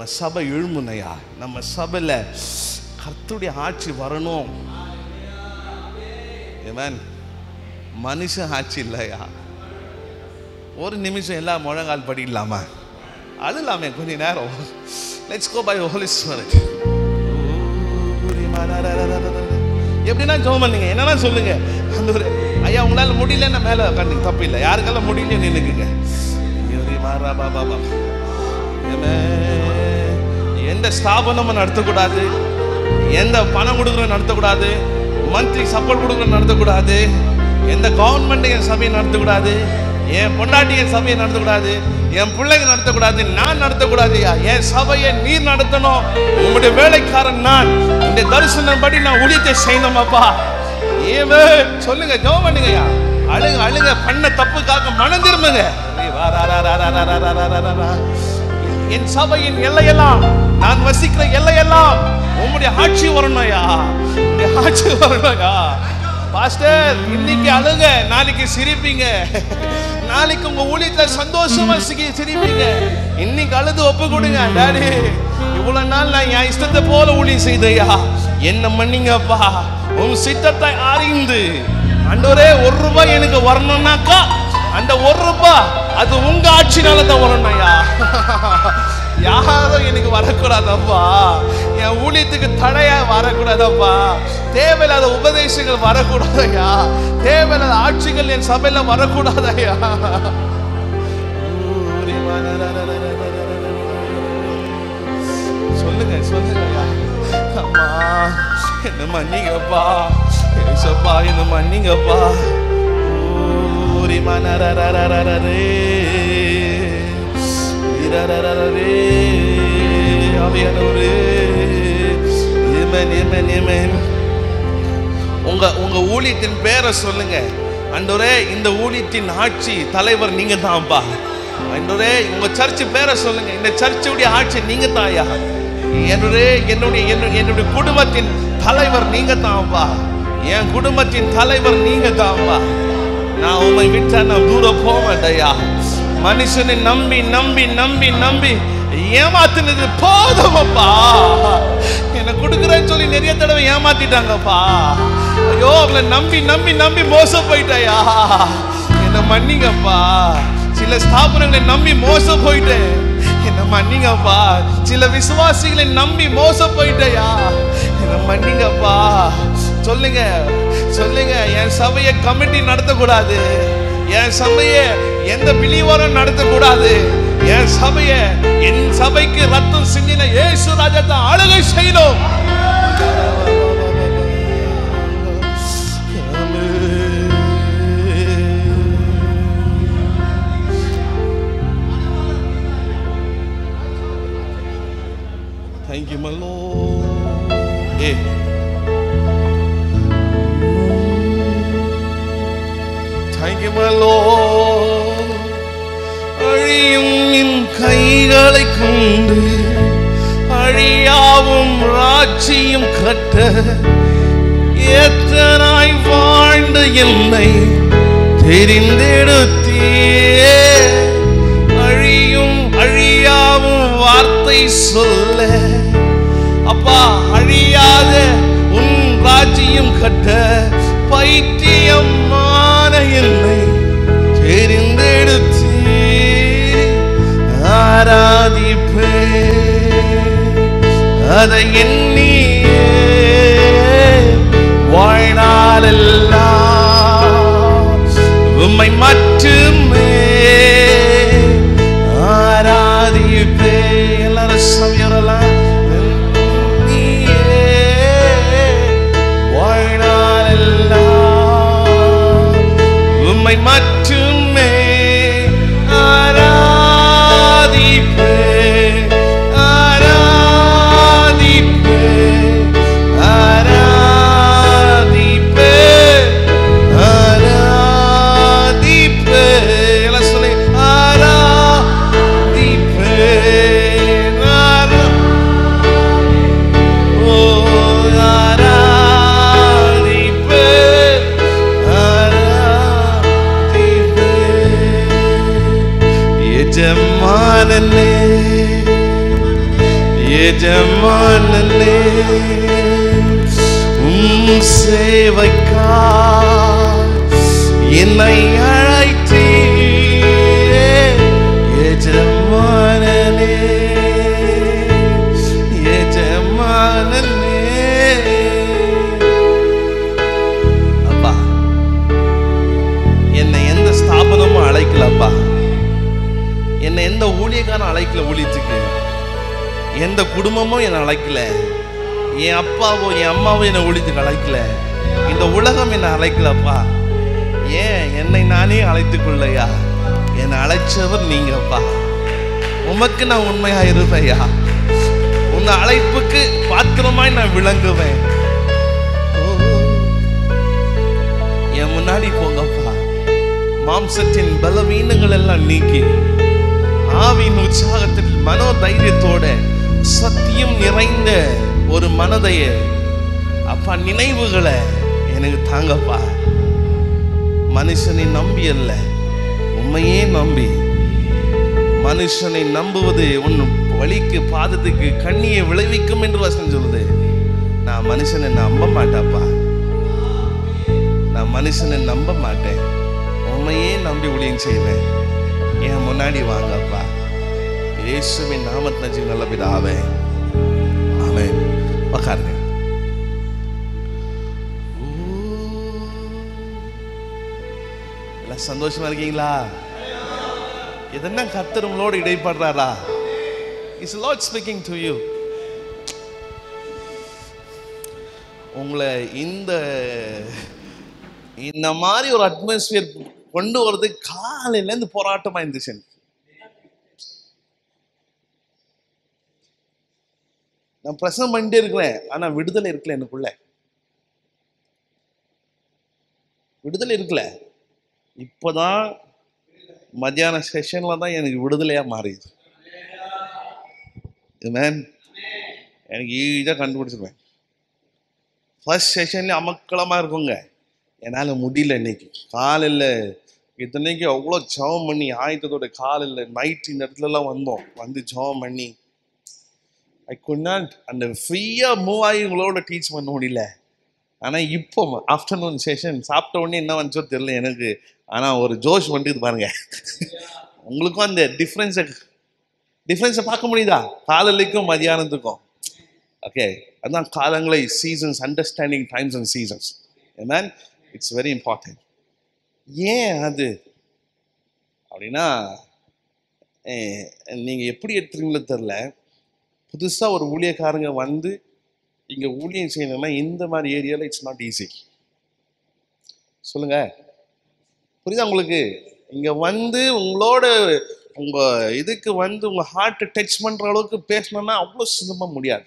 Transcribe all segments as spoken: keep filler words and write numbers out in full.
நம்ம சபை எழும்புனையா, நம்ம சபையில் கர்த்தருடைய ஆட்சி வரணும். ஆமென். மனுஷன் ஆட்சி இல்லையா. ஒரு நிமிஷம் எல்லாம் முழங்கால் படிக்கலாமா, அழுலாமே கொஞ்ச நேரம். Let's go by the Holy Spirit. எப்படின்னா ஜெபம் பண்ணுங்க, என்னன்னா சொல்லுங்க. அந்த ஒரு ஐயா உங்களால் முடியலன்னா மேலே உட்காந்து தப்பு இல்லை, யாருக்கெல்லாம் முடியல நின்னுக்குங்க. எந்த ஸ்தாபனமும் நடத்தக்கூடாது, எந்த பணம் கொடுக்குற நடத்தக்கூடாது, மந்த்லி சப்போர்ட் கொடுக்குற நடத்தக்கூடாது, எந்த கவர்மெண்ட் என் சபையை நடத்தக்கூடாது, என் பொண்டாட்டி என் சபையை நடத்தக்கூடாது, என் பிள்ளைங்க நடத்தக்கூடாது, நான் நடத்தக்கூடாது. என் சபையை நீர் நடத்தணும். உங்களுடைய வேலைக்காரன் நான். இந்த தரிசனம் படி நான் ஊழியத்தை செய்யணுமாப்பா. ஏவே சொல்லுங்க, ஜெபம் பண்ணுங்கய்யா. அழுங்க அழுங்க, பண்ண தப்புக்காக மனம் திரும்புங்க. என் சபையின் எல்லையெல்லாம், நான் வசிக்கிற எல்லையெல்லாம் உங்களுடைய ஆட்சி வரணும்யா, ஆட்சி வரணும்யா. பாஸ்டர் இன்னைக்கு அழுங்க, நாளைக்கு சிரிப்பீங்க. நாளைக்கு உங்க ஊழியத்துல சந்தோஷமா சிரிப்பீங்க. இன்னைக்கு அழுது ஒப்பு கொடுங்க. டாடி இவ்வளவு நாள் நான் என் இஷ்டத்தை போல ஊழியம் செய்தையா, என்ன மன்னிங்கப்பா. உன் சித்தத்தை அறிந்து ஆண்டவரே ஒரு ரூபாய் எனக்கு வரணும்னாக்கா அந்த ஒரு ரூபாய் அது உங்க ஆட்சினால தான் வரணும்யா. யாரும் எனக்கு வரக்கூடாதப்பா, என் ஊழியத்துக்கு தடையா வரக்கூடாதப்பா, தேவையில்லாத உபதேசங்கள் வரக்கூடாதையா, தேவையில்லாத ஆட்சிகள் என் சபையில வரக்கூடாதையா. சொல்லுங்க சொல்லுங்கய்யா. அம்மா என்ன மன்னிங்கப்பா, ஏசப்பா என்ன மன்னிங்கப்பா. உங்க உங்க ஊழியத்தின் பேரை சொல்லுங்க. ஆண்டவரே இந்த ஊழியத்தின் ஆட்சி தலைவர் நீங்க தான்ப்பா. ஆண்டவரே உங்க சர்ச் பேரை சொல்லுங்க. இந்த சர்ச்சுடைய ஆட்சி நீங்க தாயா. என்னுடைய என்னுடைய என்னுடைய குடும்பத்தின் தலைவர் நீங்க தான்ப்பா. என் குடும்பத்தின் தலைவர் நீங்க தான்ப்பா. நான் உண்மை விட்டா நான் தூரம் போக மாட்டேயா. மனுஷனை நம்பி நம்பி நம்பி நம்பி ஏமாத்தினது போதுமப்பா. என்ன கொடுக்குறேன்னு சொல்லி நிறைய தடவை ஏமாத்திட்டாங்கப்பா. ஐயோ அவங்களை நம்பி நம்பி நம்பி மோசம் போயிட்டாயா. என்ன மன்னிங்கப்பா. சில ஸ்தாபனங்களை நம்பி மோசம் போயிட்டேன், என்ன மன்னிங்கப்பா. சில விசுவாசிகளை நம்பி மோசம் போயிட்டயா, என்ன மன்னிங்கப்பா. சொல்லுங்க சொல்லுங்க. என் சபையை கமிட்டி நடத்தக்கூடாது, என் சபையை எந்த பிலிவரும் நடத்தக்கூடாது. என் சபையை, என் சபைக்கு ரத்தம் சிந்தின இயேசு ராஜாத்தை ஆளுகை செய்யணும். Thank you, my Lord. Hey. Thank you, my Lord. அழியும் என் கைகளை கொண்டு அழியாவும் ராஜ்யம் கட்ட எத்தனாய் வாழ்ந்த என்னை தெரிந்தெடுத்தே. அழியும் அழியாவும் வார்த்தை சொல்ல அப்பா, அழியாத உன் ராஜ்யம் கட்ட பைத்தியமான என்னை தெரிந்தெடுத்து ஆராதிப்பே. அதை எண்ணியே வாழ்நாளெல்லாம் உம்மை மட்டுமே ஆராதிப்பே. எல்லாரும் சமையலாம். உம்மை மட்டுமே ஆராதிப்பே ஆராதிப்பே எஜமானனே உம் சேவைக்கா என்னை அழைத்தீரே. எஜமானனே எஜமானனே. அப்பா, என்னை எந்த ஸ்தாபனமும் அழைக்கலப்பா, என்னை எந்த ஊழியக்காரன் அழைக்கல, ஊழியத்துக்கு எந்த குடும்பமும் என்னை அழைக்கல, என் அப்பாவோ என் அம்மாவோ என்னை ஊழியத்துக்கு அழைக்கல, இந்த உலகம் என்னை அழைக்கலப்பா. ஏன் என்னை நானே அழைத்துக் கொள்ளையா? என்னை அழைச்சவர் நீங்கப்பா. உமக்கு நான் உண்மையா இருப்பையா, உங்க அழைப்புக்கு பாத்திரமாய் நான் விளங்குவேன். என் முன்னாடி போங்கப்பா. மாம்சத்தின் பலவீனங்கள் எல்லாம் நீக்கி ஆவியின் உற்சாகத்தில் மனோ தைரியத்தோட சத்தியம் நிறைந்த ஒரு மனதைய அப்பா நினைவுகளை எனக்கு தாங்கப்பா. மனுஷனை நம்பி அல்ல, உண்மையே நம்பி. மனுஷனை நம்புவது உன் வழிக்கு பாதத்துக்கு கண்ணியை விளைவிக்கும் என்று வசனம் சொல்லுது. நான் மனுஷனை நம்ப மாட்டாப்பா, நான் மனுஷனை நம்ப மாட்டேன், உண்மையே நம்பி ஊழியம் செய்வேன். என் முன்னாடி வாங்கப்பா. இயேசுவின் நாமத்தில் நல்ல பிதாவே, ஆமென். உட்காருங்க. எல்லாம் சந்தோஷமா இருக்கீங்களா? எதனா கர்த்தர் உங்களோடு இடைப்படுறாரா? Is Lord speaking to you? உங்களை இந்த இந்த மாதிரி ஒரு அட்மாஸ்பியர் கொண்டு வரது காலையில இருந்து போராட்டமா இருந்துச்சு. நான் பிரசங்கம் பண்ணிட்டே இருக்கிறேன், ஆனா விடுதலை இருக்கல, எனக்குள்ள விடுதலை இருக்கல. இப்பதான் மத்தியான செஷன்ல தான் எனக்கு விடுதலையா மாறிடுது. எனக்கு ஈஸியாக கண்டுபிடிச்சிருவேன். ஃபர்ஸ்ட் செஷன்ல அமக்களமா இருக்குங்க, என்னால் முடியல. இன்னைக்கு காலையில் இத்தனைக்கு அவ்வளோ ஜெபம் பண்ணி ஆயத்தத்தோட காலையில் நைட் இந்த இடத்துலலாம் வந்தோம், வந்து ஜெபம் பண்ணி ஐ குட் நாட் அந்த ஃப்ரீயாக மூவ் ஆகி உங்களோட டீச் பண்ண முடியல. ஆனால் இப்போ ஆஃப்டர்நூன் செஷன் சாப்பிட்ட உடனே என்ன வந்துச்சோ தெரியல எனக்கு, ஆனால் ஒரு ஜோஷ் வந்துட்டு பாருங்க. உங்களுக்கும் அந்த டிஃப்ரென்ஸை டிஃப்ரென்ஸை பார்க்க முடியுதா? காலையிலைக்கும் மதியானத்துக்கும். ஓகே, அதுதான் காலங்களை, seasons, understanding times and seasons. ஏன்னா இட்ஸ் வெரி இம்பார்ட்டன்ட். ஏன் அது அப்படின்னா, நீங்கள் எப்படி எடுத்துறீங்களோ தெரில, புதுசாக ஒரு ஊழியக்காரங்க வந்து இங்கே ஊழியம் செய்யணும்னா இந்த மாதிரி ஏரியாவில் இட்ஸ் நாட் ஈஸி. சொல்லுங்க, புரியுதா உங்களுக்கு? இங்கே வந்து உங்களோட உங்கள் இதுக்கு வந்து உங்கள் ஹார்ட்டை டச் பண்ணுற அளவுக்கு பேசணும்னா அவ்வளோ சுலபமாக முடியாது.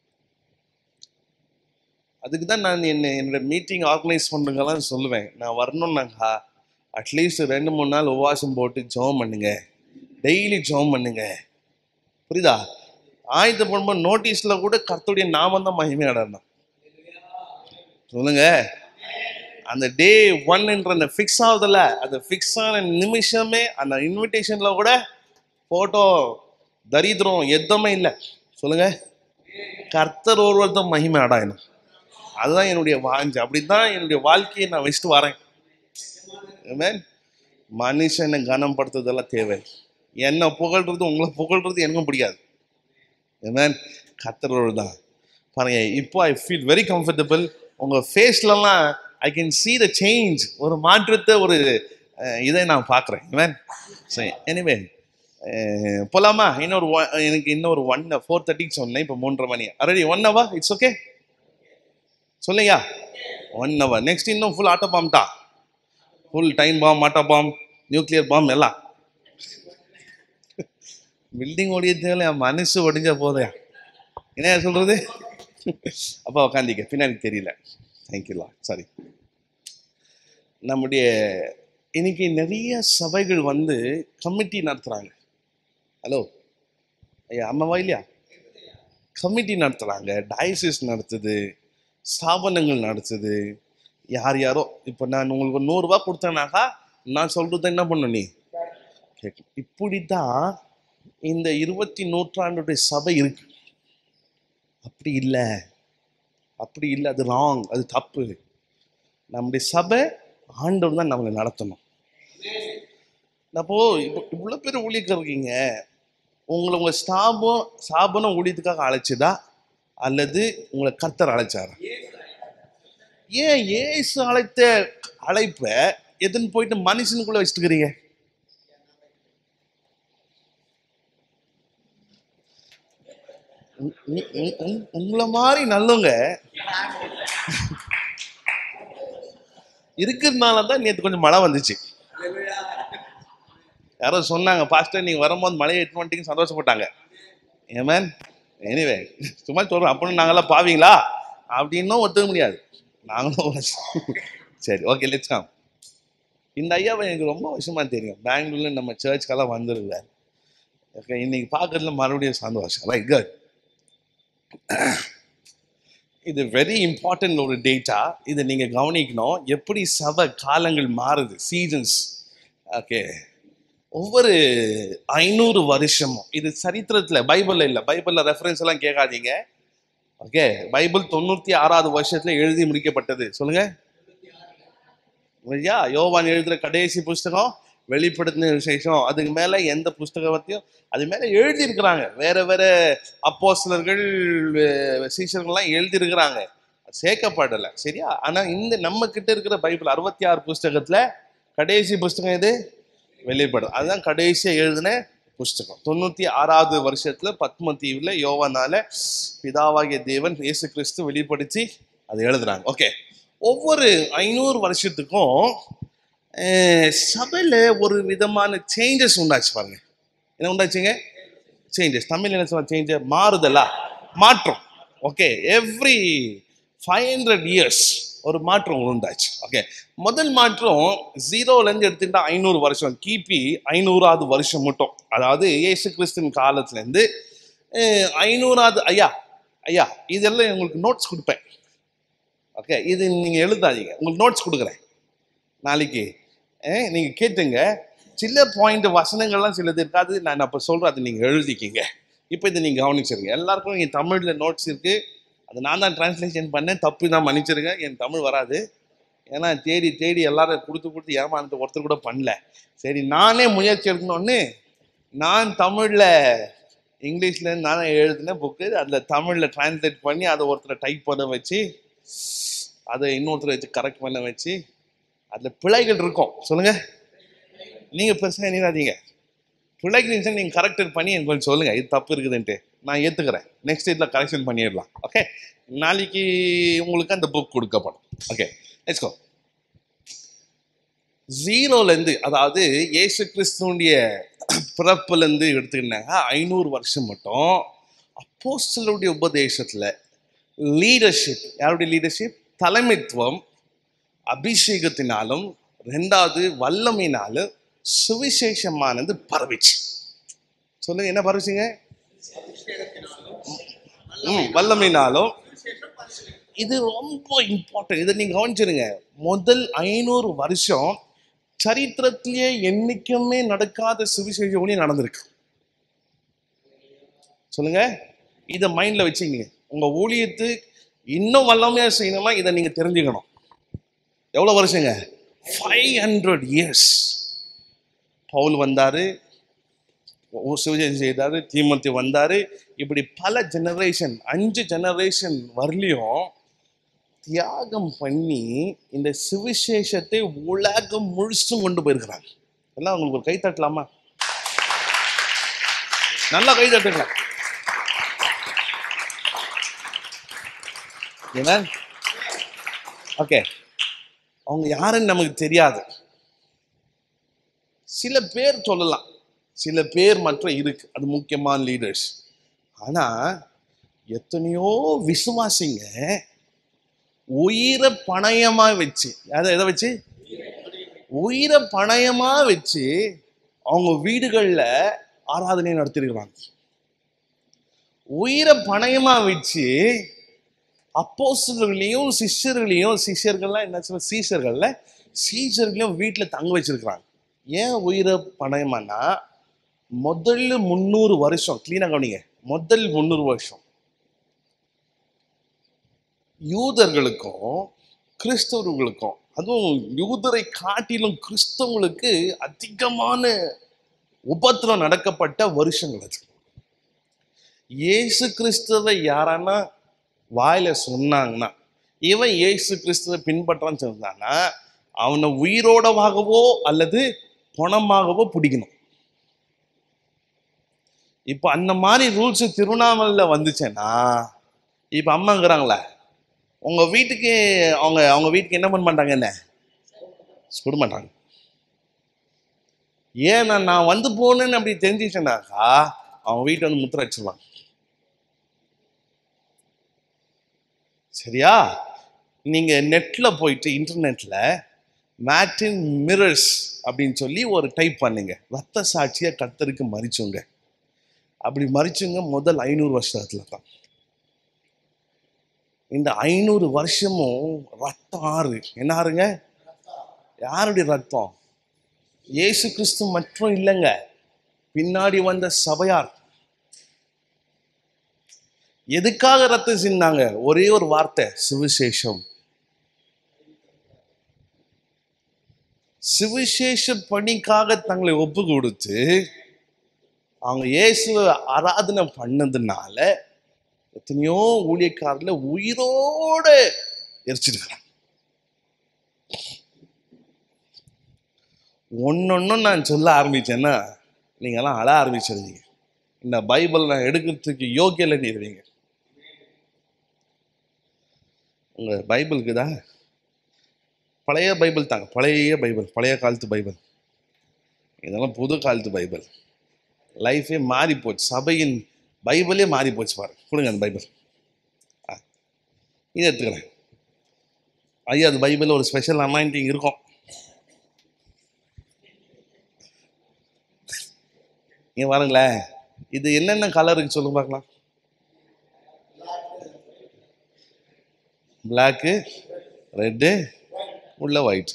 அதுக்கு தான் நான் என்ன என்னோட மீட்டிங் ஆர்கனைஸ் பண்ணுறங்கெல்லாம் சொல்லுவேன், நான் வரணும்னாக்கா அட்லீஸ்ட் ரெண்டு மூணு நாள் உபவாசம் போட்டு ஜெபம் பண்ணுங்க, டெய்லி ஜெபம் பண்ணுங்க. புரியுதா? ஆயத்த போடும்போது நோட்டீஸில் கூட கர்த்தருடைய நாமம் தான் மகிமையாடணும். சொல்லுங்க, அந்த டே ஒன்ன்ற அந்த ஃபிக்ஸ் ஆகுதுல்ல, அந்த ஃபிக்ஸ் ஆன நிமிஷமே அந்த இன்விடேஷனில் கூட ஃபோட்டோ தரித்திரம் எதுவுமே இல்லை. சொல்லுங்க, கர்த்தர் ஒருவர் தான் மகிமை அடையணும். அதுதான் என்னுடைய வாஞ்சை. அப்படிதான் என்னுடைய வாழ்க்கையை நான் வச்சுட்டு வரேன். மனுஷனை கனப்படுத்துறதெல்லாம் தேவை. என்னை புகழ்றது உங்களை புகழ்றது எனக்கும் பிடிக்காது. ஏமேன், கர்த்தரோடு தான் பாருங்க. இப்போ ஐ ஃபீல் வெரி கம்ஃபர்டபுள். உங்கள் ஃபேஸ்லலாம் I can see the change, ஒரு மாற்றத்தை, ஒரு இதை நான் பார்க்குறேன். ஏமேன். சரி, எனிவே போகலாமா? இன்னொரு எனக்கு இன்னொரு ஒன் ஃபோர் தேர்ட்டிக்கு சொன்னேன், இப்போ மூன்றரை மணி already. One hour it's okay சொல்லுங்க. ஒன் ஹவர் நெக்ஸ்ட் இன்னும் ஃபுல் ஆட்டோ பாம் தான், full time bomb, auto bomb, nuclear bomb எல்லாம். பில்டிங் ஒடிய தேவையில்ல, என் மனசு ஒடிஞ்ச போதையா, என்ன சொல்றது? அப்பா உக்காந்திக்க, பின்னாடி தெரியல. தேங்க்யூலா. சாரி. நம்முடைய இன்னைக்கு நிறைய சபைகள் வந்து கமிட்டி நடத்துறாங்க. ஹலோ ஐயா, அம்மாவா இல்லையா? கமிட்டி நடத்துறாங்க, டயசிஸ் நடத்துது, ஸ்தாபனங்கள் நடத்துது. யார் யாரோ இப்போ நான் உங்களுக்கு நூறுரூவா கொடுத்தேனாக்கா நான் சொல்றது என்ன பண்ணணும், நீ கேட்கணும். இப்படித்தான் இந்த இருபத்தி நூற்றாண்டுடைய சபை இருக்கு. அப்படி இல்லை, அப்படி இல்லை, அது ராங், அது தப்பு. நம்முடைய சபை ஆண்டவர் தான் நம்மளை நடத்தணும். அப்போ இப்போ இவ்வளோ பேர் ஊழியக்காரர் இருக்கீங்க, உங்களை உங்க ஸ்தாபம் ஸ்தாபனம் ஊழியத்துக்காக அழைச்சதா அல்லது உங்களை கர்த்தர் அழைச்சாரா? ஏன் ஏசு அழைத்த அழைப்ப எதுன்னு போயிட்டு மனுஷனுக்குள்ள வச்சுட்டுக்கிறீங்க? உங்களை மாதிரி நல்லவங்க இருக்கிறதுனால தான் நேற்று கொஞ்சம் மழை வந்துச்சு. யாரோ சொன்னாங்க, பாஸ்டர் நீங்க வரும்போது மழையை எட்டு வந்துட்டீங்க, சந்தோஷப்பட்டாங்க. ஏமேன், எனிவே சும்மா சொல்றோம். அப்படின்னு நாங்களாம் பாவீங்களா அப்படின்னும் ஒத்துக்க முடியாது. நாங்களும் சரி, ஓகே, லெட்ஸ் கம். இந்த ஐயாவை எனக்கு ரொம்ப வருஷமா தெரியும். பெங்களூர்ல நம்ம சர்ச்சுக்கெல்லாம் வந்துருக்காரு. ஓகே, இன்னைக்கு பார்க்கறதுல மறுபடியும் சந்தோஷம். Right, good. இது வெரி இம்பார்ட்டன்ட் ஒரு டேட்டா. இதை நீங்க கவனிக்கணும். எப்படி சபை காலங்கள் மாறுது, சீசன்ஸ். ஓகே, ஒவ்வொரு ஐநூறு வருஷமும், இது சரித்திரத்தில், பைபிளில் இல்லை, பைபிளில் ரெஃபரன்ஸ் எல்லாம் கேட்காதீங்க. ஓகே, பைபிள் தொண்ணூற்றி ஆறாவது வருஷத்துல எழுதி முடிக்கப்பட்டது. சொல்லுங்க ஐயா. யோவான் எழுதுற கடைசி புஸ்தகம் வெளிப்படுத்தின விசேஷம். அதுக்கு மேல எந்த புஸ்தகத்தையும் அது மேல எழுதி இருக்கிறாங்க. வேற வேற அப்போஸ்தலர்கள் சீஷர்கள்லாம் எழுதி இருக்கிறாங்க, சேர்க்கப்படலை. சரியா? ஆனா இந்த நம்ம கிட்ட இருக்கிற பைபிள் அறுபத்தி ஆறு புஸ்தகத்துல கடைசி புஸ்தகம் எது? வெளிப்படும். அதுதான் கடைசியா எழுதின புஸ்தகம். தொண்ணூத்தி ஆறாவது வருஷத்துல பத்ம தீவுல யோவானால பிதாவாகிய தேவன் இயேசு கிறிஸ்து வெளிப்படுத்தி அதை எழுதுறாங்க. ஓகே, ஒவ்வொரு ஐநூறு வருஷத்துக்கும் சபையில ஒரு விதமான சேஞ்சஸ் உண்டாச்சு. பாருங்க, என்ன உண்டாச்சுங்க? சேஞ்சஸ். தமிழ் என்ன சொல்ல? சேஞ்ச, மாறுதலா, மாற்றம். Okay, every five hundred years ஒரு மாற்றம் உண்டாச்சு. ஓகே, முதல் மாற்றம் ஜீரோல இருந்து எடுத்துட்டா ஐநூறு வருஷம், கிபி ஐநூறாவது வருஷம் மட்டும். அதாவது இயேசு கிறிஸ்துவின் காலத்துல இருந்து ஐநூறாவது. ஐயா ஐயா இதெல்லாம் உங்களுக்கு நோட்ஸ் கொடுப்பேன். ஓகே, இது நீங்க எழுதாதீங்க, உங்களுக்கு நோட்ஸ் கொடுக்குறேன் நாளைக்கு. நீங்க கேட்டுங்க. சில பாயிண்ட் வசனங்கள்லாம் சிலது இருக்காது, நான் அப்போ சொல்றேன், அது நீங்க எழுதிக்கிங்க. இப்போ இதை நீங்க கவனிச்சிருங்க. எல்லாருக்கும் இங்கே தமிழ்ல நோட்ஸ் இருக்கு, அது நான் தான் டிரான்ஸ்லேஷன் பண்ணேன். தப்பு தான் மன்னிச்சிருங்க, என் தமிழ் வராது. ஏன்னா தேடி தேடி எல்லாரும் கொடுத்து கொடுத்து ஏமாந்து ஒருத்தர் கூட பண்ணல. சரி, நானே முயற்சி எடுக்கணும்னு நான் தமிழ்ல இங்கிலீஷ்ல நானே எழுதின புக்கு, அதில் தமிழில் டிரான்ஸ்லேட் பண்ணி அதை ஒருத்தரை டைப் பண்ண வச்சு அதை இன்னொருத்தரை வச்சு கரெக்ட் பண்ண வச்சு, அதில் பிழைகள் இருக்கும். சொல்லுங்க, நீங்கள் பெருசாக எண்ணிடாதீங்க. பிழைகள் இருந்துச்சுன்னா நீங்கள் கரெக்ட் பண்ணி எனக்கு கொஞ்சம் சொல்லுங்கள், இது தப்பு இருக்குதுன்ட்டு. நான் ஏற்றுக்கிறேன். நெக்ஸ்ட் இதில் கரெக்ஷன் பண்ணிடலாம். ஓகே, நாளைக்கு உங்களுக்கு அந்த புக் கொடுக்கப்படும். Okay, let's go. ஜீரோலேருந்து, அதாவது இயேசு கிறிஸ்துவுடைய பிறப்புலேருந்து எடுத்துக்கிட்டாங்க ஐநூறு வருஷம் மட்டும் அப்போஸ்தலருடைய உபதேசத்தில் லீடர்ஷிப், யாருடைய லீடர்ஷிப்? தலைமைத்துவம் அபிஷேகத்தினாலும் ரெண்டாவது வல்லமையினாலும் சுவிசேஷமானது பரவிச்சு. சொல்லுங்க, என்ன பரவிச்சுங்க? ம் வல்லமையினாலும். இது ரொம்ப இம்பார்ட்டன்ட், இதை நீங்க கவனிச்சிருங்க. முதல் ஐநூறு வருஷம் சரித்திரத்திலேயே என்னைக்குமே நடக்காத சுவிசேஷ ஊழியம் நடந்திருக்கு. சொல்லுங்க, இதை மைண்ட்ல வச்சுக்கீங்க. உங்க ஊழியத்து இன்னும் வல்லமையா செய்யணுமா, இதை நீங்க தெரிஞ்சுக்கணும். எவ்வளவு வருஷங்க? Five hundred years. பவுல் வந்தாரு, சுவிசேஷம் செய்தாரு, தீமோத்தேயு வந்தாரு. இப்படி பல ஜெனரேஷன், அஞ்சு ஜெனரேஷன் வரலையும் தியாகம் பண்ணி இந்த சுவிசேஷத்தை உலகம் முழுசும் கொண்டு போயிருக்கிறாங்க. எல்லாம் உங்களுக்கு ஒரு கை தட்டலாமா? நல்லா கை தட்டுங்களா? ஓகே, அவங்க யாருன்னு நமக்கு தெரியாது. சில பேர் சொல்லலாம், சில பேர் மட்டும் இருக்கு, அது முக்கியமான லீடர்ஸ். ஆனா எத்தனையோ விசுவாசிங்க உயிரை பணயமா வச்சு, அதை எதை வச்சு? உயிரை பணயமா வச்சு அவங்க வீடுகள்ல ஆராதனை நடத்திருக்கிறாங்க. உயிரை பணயமா வச்சு அப்போஸ்தலர்களையும் சிஷ்யர்களையும், சிஷ்யர்கள்லாம் என்ன சொல்ல, சீஷர்கள்ல சீஷர்களையும் வீட்டுல தங்க வச்சிருக்கிறாங்க. ஏன் உயிரை பணயமானா, முதல்ல முந்நூறு வருஷம் கிளீனா கவனிங்க, முதல் முந்நூறு வருஷம் யூதர்களுக்கும் கிறிஸ்தவர்களுக்கும், அதுவும் யூதரை காட்டிலும் கிறிஸ்தவங்களுக்கு அதிகமான உபத்திரம் நடக்கப்பட்ட வருஷங்கள் அது. இயேசு கிறிஸ்துவை யாரானா வாயில சொன்னாங்கன்னா, இவன் இயேசு கிறிஸ்துவை பின்பற்றான்னு சொன்னான்னா, அவனை உயிரோடவாகவோ அல்லது பணமாகவோ பிடிக்கணும். இப்ப அந்த மாதிரி ரூல்ஸ் திருவண்ணாமலையில வந்துச்சேன்னா, இப்ப அம்மாங்கிறாங்களே, உங்க வீட்டுக்கு அவங்க அவங்க வீட்டுக்கு என்ன பண்ண மாட்டாங்க, என்ன கொடுக்க மாட்டாங்க. ஏன்னா நான் வந்து போனேன்னு அப்படி தெரிஞ்சிச்சேனாக்கா அவங்க வீட்டை வந்து முத்திர வச்சிருவாங்க. சரியா? நீங்க நெட்ல போயிட்டு இன்டர்நெட்ல மேட்டின் மிரர்ஸ் அப்படின்னு சொல்லி ஒரு டைப் பண்ணுங்க. ரத்த சாட்சியை கர்த்தருக்கு மறிச்சுங்க. அப்படி மறிச்சுங்க முதல் ஐநூறு வருஷத்துல தான். இந்த ஐநூறு வருஷமும் ரத்தம் ஆறு. என்ன ஆறுங்க? யாருடைய ரத்தம்? இயேசு கிறிஸ்து மட்டும் இல்லைங்க, பின்னாடி வந்த சபையார். எதுக்காக ரத்தம் சிந்தாங்க? ஒரே ஒரு வார்த்தை, சுவிசேஷம். சுவிசேஷ பணிக்காக தங்களை ஒப்பு கொடுத்து அவங்க இயேசுவை ஆராதனை பண்ணதுனால எத்தனையோ ஊழியக்காரர்ல உயிரோட எரிச்சிருக்கிறாங்க. ஒன்னொன்னும் நான் சொல்ல ஆரம்பிச்சேன்னா நீங்கெல்லாம் அழ ஆரம்பிச்சிருவீங்க. இந்த பைபிள் நான் எடுக்கிறதுக்கு யோகியல நீருவீங்க. உங்க பைபிளுக்கு தான் பழைய பைபிள் தாங்க, பழைய பைபிள், பழைய காலத்து பைபிள். இதெல்லாம் புது காலத்து பைபிள். லைஃபே மாறி போச்சு, சபையின் பைபிளே மாறி போச்சு. பாருங்க, கொடுங்க அந்த பைபிள். இதை எடுத்துக்கிறேன் ஐயா. அது பைபிள் ஒரு ஸ்பெஷல் அனாயிண்டிங் இருக்கும். இங்க பாருங்களேன், இது என்னென்ன கலர் இருக்கு சொல்லுங்க பார்க்கலாம். பிளாக்கு, ரெட்டு, உள்ள ஒயிட்.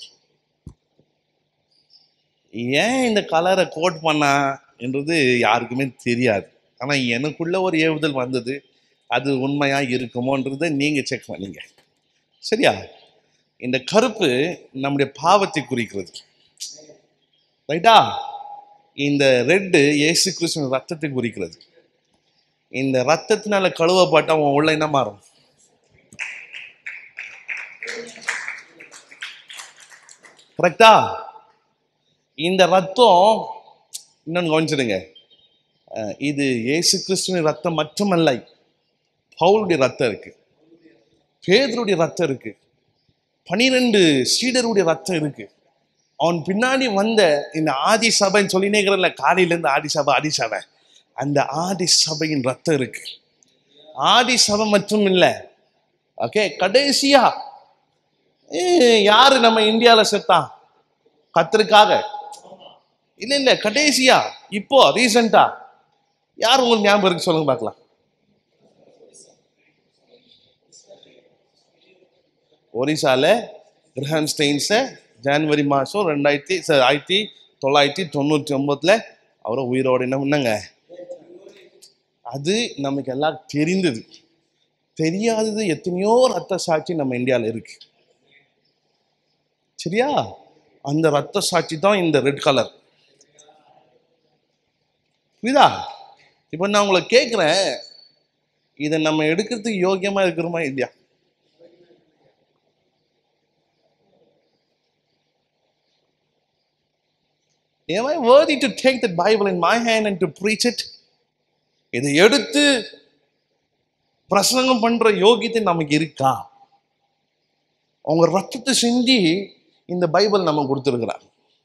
ஏன் இந்த கலரை கோட் பண்ணா என்றது யாருக்குமே தெரியாது. ஆனா எனக்குள்ள ஒரு ஏவுதல் வந்தது. அது உண்மையா இருக்குமோன்றதை நீங்க செக் பண்ணீங்க. சரியா? இந்த கருப்பு நம்முடைய பாவத்தை குறிக்கிறது, ரைட்டா? இந்த ரெட்டு இயேசு கிறிஸ்துவின் ரத்தத்தை குறிக்கிறது. இந்த ரத்தத்தினால கழுவப்பட்ட அவன் உள்ள என்ன மாறும்? கரெக்டா? இந்த ரத்தம் இன்னொன்னு கவனிச்சிடுங்க, இது இயேசு கிறிஸ்துவின் ரத்தம் மட்டுமல்ல, பவுலுடைய ரத்தம் இருக்கு, பேதுருடைய ரத்தம் இருக்கு, பனிரெண்டு சீடருடைய ரத்தம் இருக்கு. அவன் பின்னாடி வந்த இந்த ஆதி சபைன்னு சொல்லினேங்கிறல்ல, காலையில இருந்து ஆதி சபை ஆதி சபை, அந்த ஆதி சபையின் ரத்தம் இருக்கு. ஆதி சபை மட்டும் இல்லை, ஓகே, கடைசியா யாரு நம்ம இந்தியால செத்தான் கர்த்தருக்காக? இல்ல இல்ல, கடைசியா இப்போ ரீசெண்டா யார் உங்களுக்கு ஞாபகம் இருக்கு சொல்லுங்க பார்க்கலாம். ஒரிசால கிரஹாம் ஸ்டெயின்ஸை ஜனவரி மாதம் ரெண்டாயிரத்தி ஆயிரத்தி தொள்ளாயிரத்தி தொண்ணூற்றி ஒன்பதுல அவரை உயிரோட என்ன பண்ணாங்க? அது நமக்கு எல்லாம் தெரிந்தது. தெரியாதது எத்தனையோ ரத்த சாட்சி நம்ம இந்தியாவில் இருக்கு. சரியா? அந்த ரத்த சாட்சி தான் இந்த ரெட் கலர். புரியுதா? இப்போ நான் உங்களை கேட்குறேன், இதை நம்ம எடுக்கிறதுக்கு யோகியமா இருக்கிறோமா இல்லையா? Am I worthy to take that Bible in my hand and to preach it? இதை எடுத்து பிரசங்கம் பண்ற யோகியத்தை நமக்கு இருக்கா? அவங்க ரத்தத்தை சிந்தி இந்த பைபிள் நம்ம கொடுத்துருக்கிறார்.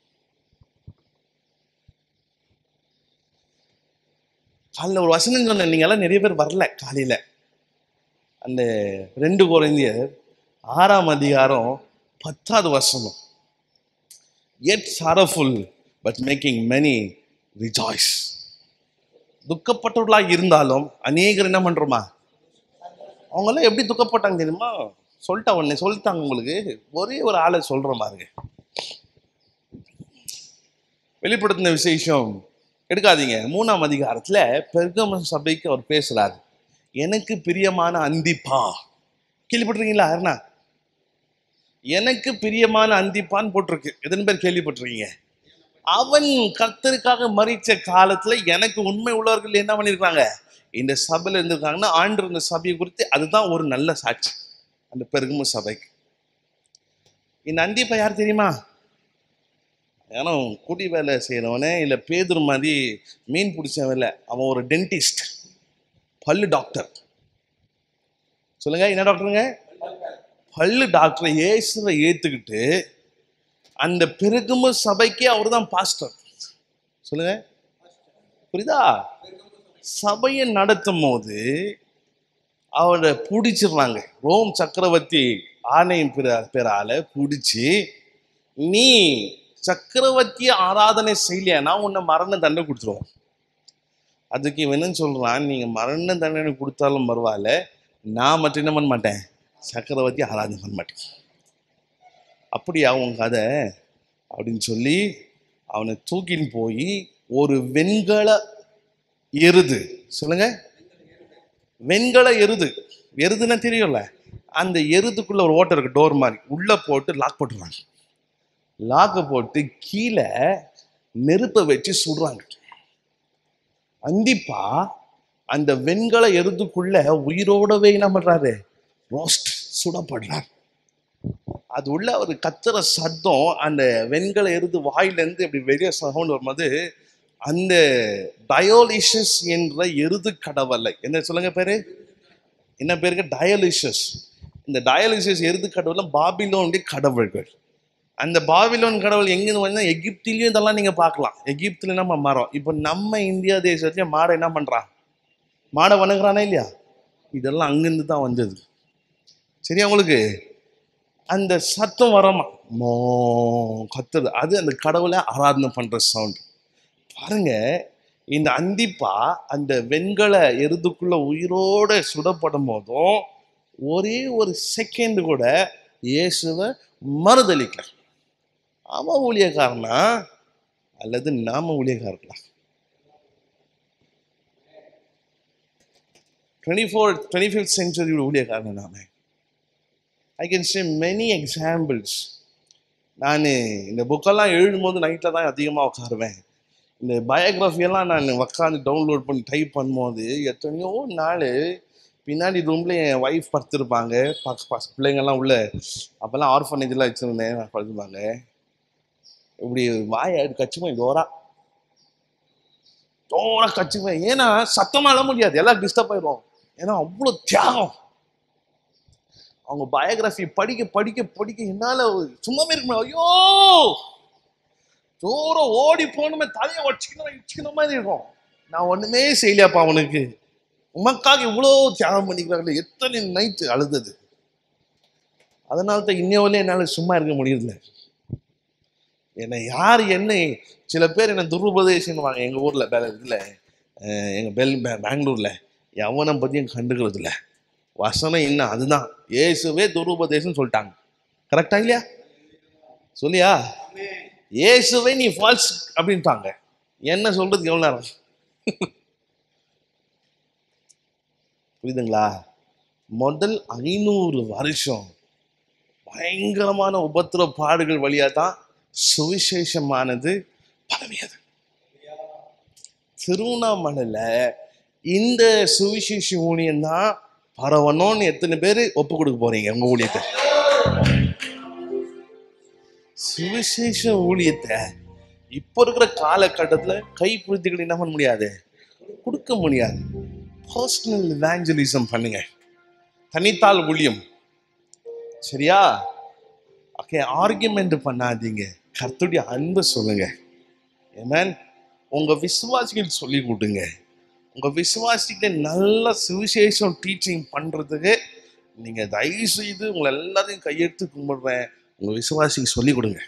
காலையில் ஒரு வசனம் சொன்ன, நீங்க எல்லாம் நிறைய பேர் வரல காலையில. அந்த ரெண்டு கொரிந்தியர் ஆறாம் அதிகாரம் பத்தாவது வசனம், yet sorrowful but making many rejoice. துக்கப்பட்டவர்களாக இருந்தாலும் அநேகர் என்ன பண்றோமா? அவங்கெல்லாம் எப்படி துக்கப்பட்டாங்க தெரியுமா? சொல்லிட்டா உடனே சொல்லிட்டாங்க. உங்களுக்கு ஒரே ஒரு ஆளை சொல்ற மாதிரி வெளிப்படுத்தின விசேஷம் எடுக்காதீங்க. மூணாம் அதிகாரத்துல பெர்கம சபைக்கு அவர் பேசுறாரு, எனக்கு பிரியமான அந்திப்பா, கேள்விப்பட்டிருக்கீங்களா? யாருன்னா எனக்கு பிரியமான அந்திப்பான் போட்டிருக்கு. எத்தனை பேர் கேள்விப்பட்டிருக்கீங்க? அவன் கர்த்தருக்காக மரிச்ச காலத்துல எனக்கு உண்மை உள்ளவர்கள் என்ன பண்ணிருக்காங்க, இந்த சபையில இருந்திருக்காங்கன்னா ஆண்டு இந்த சபையை குறித்து அதுதான் ஒரு நல்ல சாட்சி. அந்த பெருகும சபைக்கு இந்த அந்திப்பா யார் தெரியுமா? ஏன்னா குடி வேலை செய்யறவனே இல்ல பேதுரு மாதிரி மீன் பிடிச்சவன் இல்லை, அவன் ஒரு டென்டிஸ்ட், பல்லு டாக்டர். சொல்லுங்க, என்ன டாக்டருங்க? பல்லு டாக்டர். இயேசுவை ஏத்துக்கிட்டு அந்த பெருகும சபைக்கு அவர் தான் பாஸ்டர். சொல்லுங்க, புரியுதா? சபையை நடத்தும் போது அவரை பிடிச்சிடுறாங்க. ரோம் சக்கரவர்த்தி ஆணையம் பேரால பிடிச்சி, நீ சக்கரவர்த்திய ஆராதனை செய்யலையா உன்னை மரண தண்டனை கொடுத்துருவோம். அதுக்கு இவன் சொல்றான், நீங்க மரண தண்டனை கொடுத்தாலும் பரவாயில்ல, நான் மட்டும் என்ன பண்ண மாட்டேன், சக்கரவர்த்தி ஆராதனை பண்ண மாட்டேன். அப்படியா உன் கதை அப்படின்னு சொல்லி அவனை தூக்கின்னு போய் ஒரு வெண்கல எருது, சொல்லுங்க, வெண்கல எருது, எருதுன்னா தெரியும்ல, அந்த எருதுக்குள்ள ஒரு ஓட்டை இருக்கு, டோர் மாதிரி, உள்ள போட்டு லாக் போட்டுறாங்க. லாக்க போட்டு கீழே நெருப்பை வச்சு சுடுறாங்க. அந்திப்பா அந்த வெண்கல எருதுக்குள்ள உயிரோடவே என்ன பண்றாரு, ரோஸ்ட் சுடப்படுறார். அது உள்ள ஒரு கத்துற சத்தம், அந்த வெண்கல எருது வாயிலிருந்து இப்படி வெளியே சவுண்ட் வரும்போது அந்த டயோலிஷஸ் என்ற எருது கடவுளை என்ன சொல்லுங்க பேரு, என்ன பேருக்கு, டயோலிஷஸ். இந்த டயோலிஷஸ் எருது கடவுளை பாபிலோனுடைய கடவுள்கள். அந்த பாபிலோன் கடவுள் எங்கிருந்து வந்து எகிப்திலையும் இதெல்லாம் நீங்க பார்க்கலாம். எகிப்துல நம்ம மரம். இப்போ நம்ம இந்தியா தேசத்துல மாடை என்ன பண்றான், மாடை வணங்குறானா இல்லையா? இதெல்லாம் அங்கிருந்து தான் வந்தது. சரியா உங்களுக்கு? அந்த சத்தம் வரமா மோ கத்துது, அது அந்த கடவுளை ஆராதனை பண்ற சவுண்ட். பாருங்க, இந்த அந்திப்பா அந்த வெண்கல எருதுக்குள்ள உயிரோட சுடப்படும் போதும் ஒரே ஒரு செகண்ட் கூட இயேசுவை மறுதளிக்கல. அவன் ஊழியக்காரனா அல்லது நாம ஊழியக்காரர்களா? Twenty four twenty fifth century ஊழியக்காரன் நாம. I can say many examples. நான் இந்த புக்கெல்லாம் எழுதும் போது நைட்டில் தான் அதிகமாக உட்காருவேன். இந்த பயோகிராஃபியெல்லாம் நான் உட்காந்து டவுன்லோட் பண்ணி டைப் பண்ணும்போது எத்தனையோ நாள் பின்னாடி ரூம்ல என் ஒய்ஃப் படுத்துருப்பாங்க, பக்க பிள்ளைங்கள்லாம் உள்ள, அப்போல்லாம் ஆர்ஃபனேஜெலாம் வச்சுருந்தேன், படுத்துருப்பாங்க. இப்படி வாயை கச்சுவேன், ஜோரா ஜோரா கச்சுவேன். ஏன்னா சத்தமாக எல்லாம் முடியாது, எல்லாம் டிஸ்டர்ப் ஆயிடும். ஏன்னா அவ்வளோ தியாகம். அவங்க பயோகிராஃபி படிக்க படிக்க படிக்க என்னால சும்மாவே இருக்க முடியாது. ஐயோ ஜோர ஓடி போகணுமே, தலையை வச்சுக்கணும் வச்சுக்கணும் மாதிரி இருக்கும். நான் ஒண்ணுமே செய்யலையாப்பா அவனுக்கு, உமக்காக இவ்வளோ தியாகம் பண்ணிக்கிறாங்களே, எத்தனை நைட்டு அழுதது. அதனால தான் இன்னையோலே என்னால் சும்மா இருக்க முடியல. என்னை யார் என்ன, சில பேர் என்ன துருபதேசம்வாங்க எங்கள் ஊரில், இதில் எங்கள் பெல் பெங்களூரில் எவனை பற்றியும் கண்டுக்கிறது இல்லை. வசனம் என்ன, அதுதான் இயேசுவே துருபதேசம் சொல்லிட்டாங்க. கரெக்டா இல்லையா? சொல்லியா? இயேசுவே நீ ஃபால்ஸ் அப்படின்ட்டாங்க. என்ன சொல்றதுக்கு எவ்வளோ நேரம்? புரியுதுங்களா? முதல் ஐநூறு வருஷம் பயங்கரமான உபத்திர பாடுகள் வழியா தான் சுவிசேஷமானது பரவியது. திருவண்ணாமலையில இந்த சுவிசேஷ ஊழியம் தான் பரவணும்னு எத்தனை பேர் ஒப்பு கொடுக்க போறீங்க உங்க ஊழியத்தை? சுவிசேஷ ஊழியத்தை இப்ப இருக்கிற காலகட்டத்துல கைப்பிடித்துக்கள் என்ன பண்ண முடியாது, கொடுக்க முடியாது. பர்சனல் எவாஞ்சலிசம் பண்ணுங்க, தனித்தாள் ஊழியம். சரியா? ஓகே, ஆர்கியூமெண்ட் பண்ணாதீங்க, கர்த்தருடைய அன்பை சொல்லுங்க. ஆமென். உங்க விசுவாசிகள் சொல்லி கொடுங்க. உங்க விசுவாசிகளை நல்ல சுவிசேஷம் டீச்சிங் பண்றதுக்கு நீங்க தயவு செய்து உங்களை எல்லாரையும் கையெடுத்து கும்பிடுறேன், உங்க விசுவாசிக்கு சொல்லி கொடுங்க.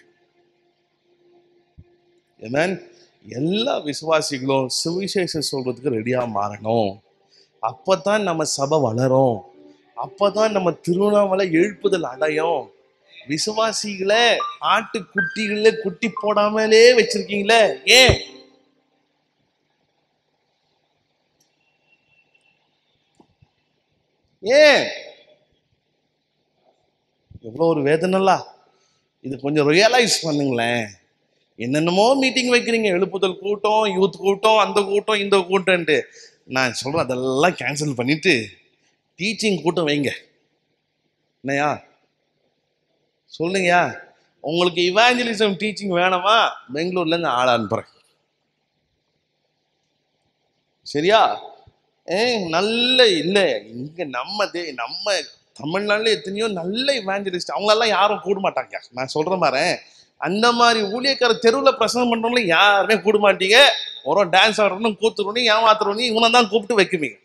ஆமென். எல்லா விசுவாசிகளும் சுவிசேஷம் சொல்றதுக்கு ரெடியா மாறணும். அப்பதான் நம்ம சபை வளரும், அப்பதான் நம்ம திருவண்ணாமலை எழுப்புதல் அடையும். விசுவாசிகளை ஆட்டு குட்டிகள குட்டி போடாமலே வச்சிருக்கீங்களே, ஏன்? ஏன்? எவ்வளோ ஒரு வேதனைலா. இது கொஞ்சம் ரியலைஸ் பண்ணுங்களேன். என்னென்னமோ மீட்டிங் வைக்கிறீங்க, எழுப்புதல் கூட்டம், யூத் கூட்டம், அந்த கூட்டம், இந்த கூட்டம்ட்டு. நான் சொல்கிறேன் அதெல்லாம் கேன்சல் பண்ணிட்டு டீச்சிங் கூட்டம் வைங்க. என்னையா சொல்லுங்கயா? உங்களுக்கு இவாஞ்சலிசம் டீச்சிங் வேணாமா? பெங்களூர்லேருந்து ஆள அனுப்புகிறேன். சரியா? ஏ நல்ல இல்லை இங்கே நம்ம தே நம்ம தமிழ்நாட்டில் எத்தனையோ நல்ல இவாஞ்சலிஸ்ட், அவங்களெல்லாம் யாரும் கூட மாட்டாங்க. நான் சொல்கிற மாதிரி அந்த மாதிரி ஊழியக்கார தெருவில் பிரசங்கம் பண்ணுறவங்களும் யாருமே கூட மாட்டீங்க. ஒரு டான்ஸ் ஆடுறோன்னு கூத்துறோன்னு ஏமாத்துறோன்னு இவனை தான் கூப்பிட்டு வைக்குவீங்க.